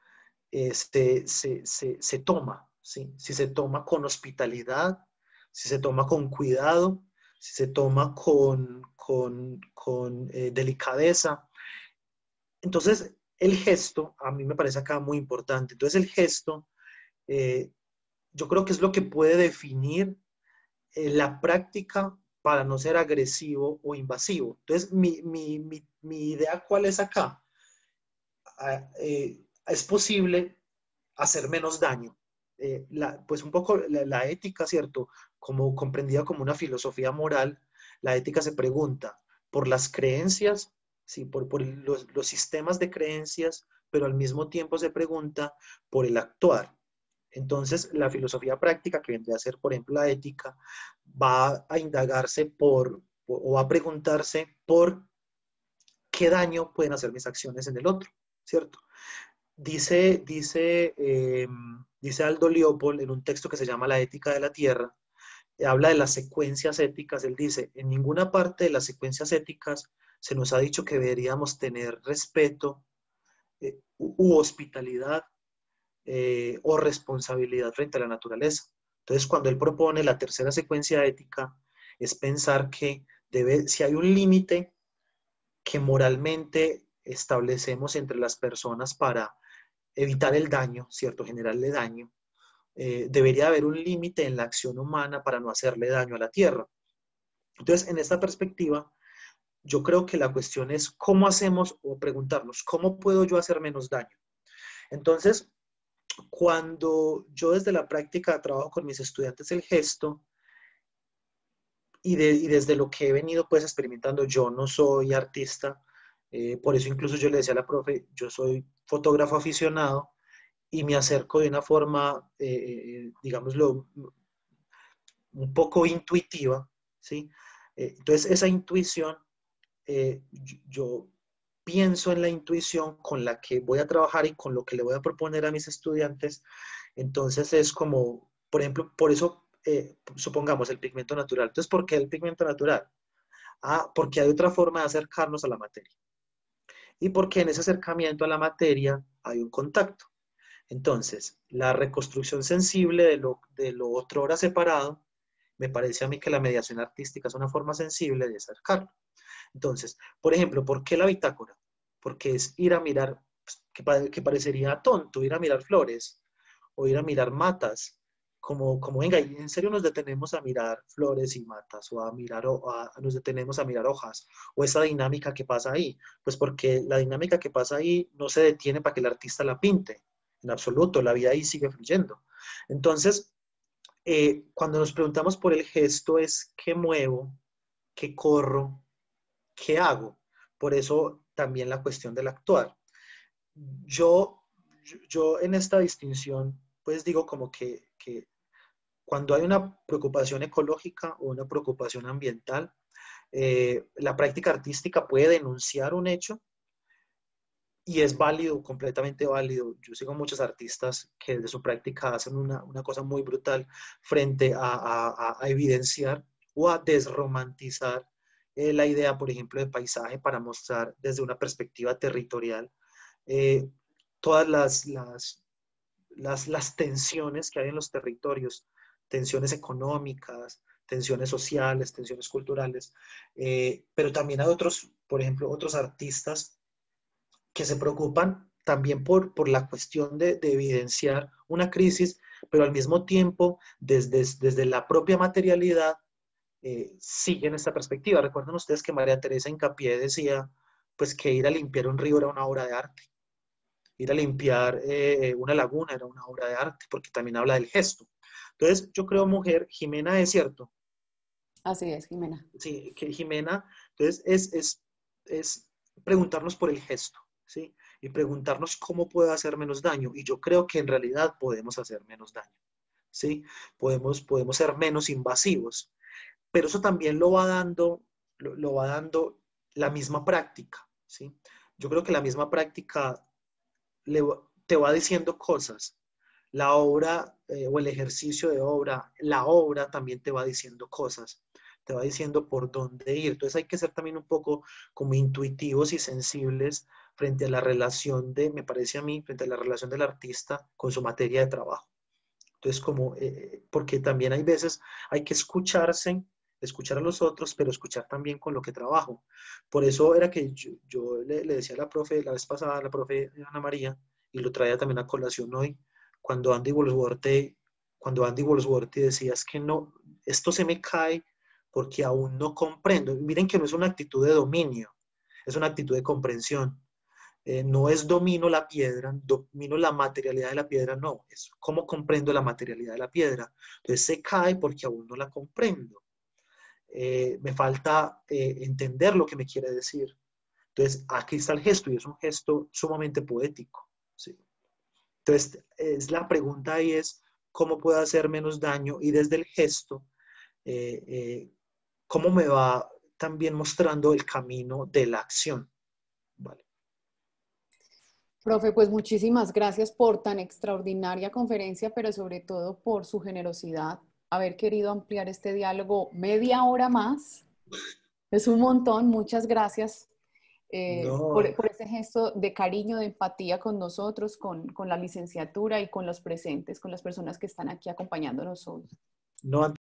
eh, se, se, se, se toma, ¿sí? Si se toma con hospitalidad, si se toma con cuidado, si se toma con, con, con eh, delicadeza. Entonces, el gesto, a mí me parece acá muy importante. Entonces, el gesto, eh, yo creo que es lo que puede definir eh, la práctica para no ser agresivo o invasivo. Entonces, mi, mi, mi, mi idea, ¿cuál es acá? Ah, eh, es posible hacer menos daño. Eh, la, pues un poco la, la ética, ¿cierto? Como comprendida como una filosofía moral, la ética se pregunta por las creencias, ¿sí? por, por los, los sistemas de creencias, pero al mismo tiempo se pregunta por el actuar. Entonces, la filosofía práctica, que vendría a ser, por ejemplo, la ética, va a indagarse por, o va a preguntarse por qué daño pueden hacer mis acciones en el otro, ¿cierto? Dice, dice, eh, dice Aldo Leopold en un texto que se llama La ética de la tierra, eh, habla de las secuencias éticas. Él dice, en ninguna parte de las secuencias éticas se nos ha dicho que deberíamos tener respeto eh, u hospitalidad eh, o responsabilidad frente a la naturaleza. Entonces, cuando él propone la tercera secuencia ética, es pensar que debe, si hay un límite que moralmente establecemos entre las personas para evitar el daño, ¿cierto? Generarle daño, eh, debería haber un límite en la acción humana para no hacerle daño a la tierra. Entonces, en esta perspectiva, yo creo que la cuestión es cómo hacemos o preguntarnos, ¿cómo puedo yo hacer menos daño? Entonces, cuando yo desde la práctica trabajo con mis estudiantes el gesto y, de, y desde lo que he venido pues experimentando, yo no soy artista, eh, por eso incluso yo le decía a la profe, yo soy fotógrafo aficionado y me acerco de una forma, eh, digámoslo, un poco intuitiva, ¿sí? Eh, entonces esa intuición, eh, yo, yo pienso en la intuición con la que voy a trabajar y con lo que le voy a proponer a mis estudiantes. Entonces es como, por ejemplo, por eso, eh, supongamos el pigmento natural. Entonces, ¿por qué el pigmento natural? Ah, porque hay otra forma de acercarnos a la materia. Y porque en ese acercamiento a la materia hay un contacto. Entonces, la reconstrucción sensible de lo, de lo otrora separado, me parece a mí que la mediación artística es una forma sensible de acercarlo. Entonces, por ejemplo, ¿por qué la bitácora? Porque es ir a mirar, pues, que, que parecería tonto, ir a mirar flores o ir a mirar matas, como, como venga, y en serio nos detenemos a mirar flores y matas, o a mirar, o a, nos detenemos a mirar hojas, o esa dinámica que pasa ahí, pues porque la dinámica que pasa ahí no se detiene para que el artista la pinte, en absoluto, la vida ahí sigue fluyendo. Entonces, eh, cuando nos preguntamos por el gesto es qué muevo, qué corro, qué hago. Por eso también la cuestión del actuar. Yo, yo en esta distinción, pues digo como que, que cuando hay una preocupación ecológica o una preocupación ambiental, eh, la práctica artística puede denunciar un hecho y es válido, completamente válido. Yo sigo muchos artistas que desde su práctica hacen una, una cosa muy brutal frente a, a, a evidenciar o a desromantizar eh, la idea, por ejemplo, de paisaje para mostrar desde una perspectiva territorial eh, todas las, las, las, las tensiones que hay en los territorios, tensiones económicas, tensiones sociales, tensiones culturales, eh, pero también hay otros, por ejemplo, otros artistas que se preocupan también por, por la cuestión de, de evidenciar una crisis, pero al mismo tiempo, desde, desde la propia materialidad, eh, siguen esta perspectiva. Recuerden ustedes que María Teresa Hincapié decía, pues que ir a limpiar un río era una obra de arte, ir a limpiar eh, una laguna era una obra de arte, porque también habla del gesto. Entonces, yo creo, mujer, Jimena es cierto. Así es, Jimena. Sí, que Jimena, entonces es, es, es preguntarnos por el gesto, ¿sí? Y preguntarnos cómo puedo hacer menos daño. Y yo creo que en realidad podemos hacer menos daño, ¿sí? Podemos, podemos ser menos invasivos. Pero eso también lo va dando, lo, lo va dando la misma práctica, ¿sí? Yo creo que la misma práctica le, te va diciendo cosas. La obra eh, o el ejercicio de obra, la obra también te va diciendo cosas. te va diciendo por dónde ir. Entonces hay que ser también un poco como intuitivos y sensibles frente a la relación de, me parece a mí, frente a la relación del artista con su materia de trabajo. Entonces, como, eh, porque también hay veces, hay que escucharse, escuchar a los otros, pero escuchar también con lo que trabajo. Por eso era que yo, yo le, le decía a la profe, la vez pasada, a la profe Ana María, y lo traía también a colación hoy, cuando Andy Wolfsworthy, cuando Andy Wolfsworthy decía, es que no, esto se me cae porque aún no comprendo. Miren que no es una actitud de dominio, es una actitud de comprensión. Eh, no es domino la piedra, domino la materialidad de la piedra, no, es cómo comprendo la materialidad de la piedra. Entonces se cae porque aún no la comprendo. Eh, me falta eh, entender lo que me quiere decir. Entonces aquí está el gesto y es un gesto sumamente poético. ¿Sí? Entonces es la pregunta ahí es, ¿cómo puedo hacer menos daño? Y desde el gesto, eh, eh, ¿cómo me va también mostrando el camino de la acción? ¿Vale? Profe, pues muchísimas gracias por tan extraordinaria conferencia, pero sobre todo por su generosidad, haber querido ampliar este diálogo media hora más. Es un montón, muchas gracias eh, No, por, por ese gesto de cariño, de empatía con nosotros, con, con la licenciatura y con los presentes, con las personas que están aquí acompañándonos hoy. no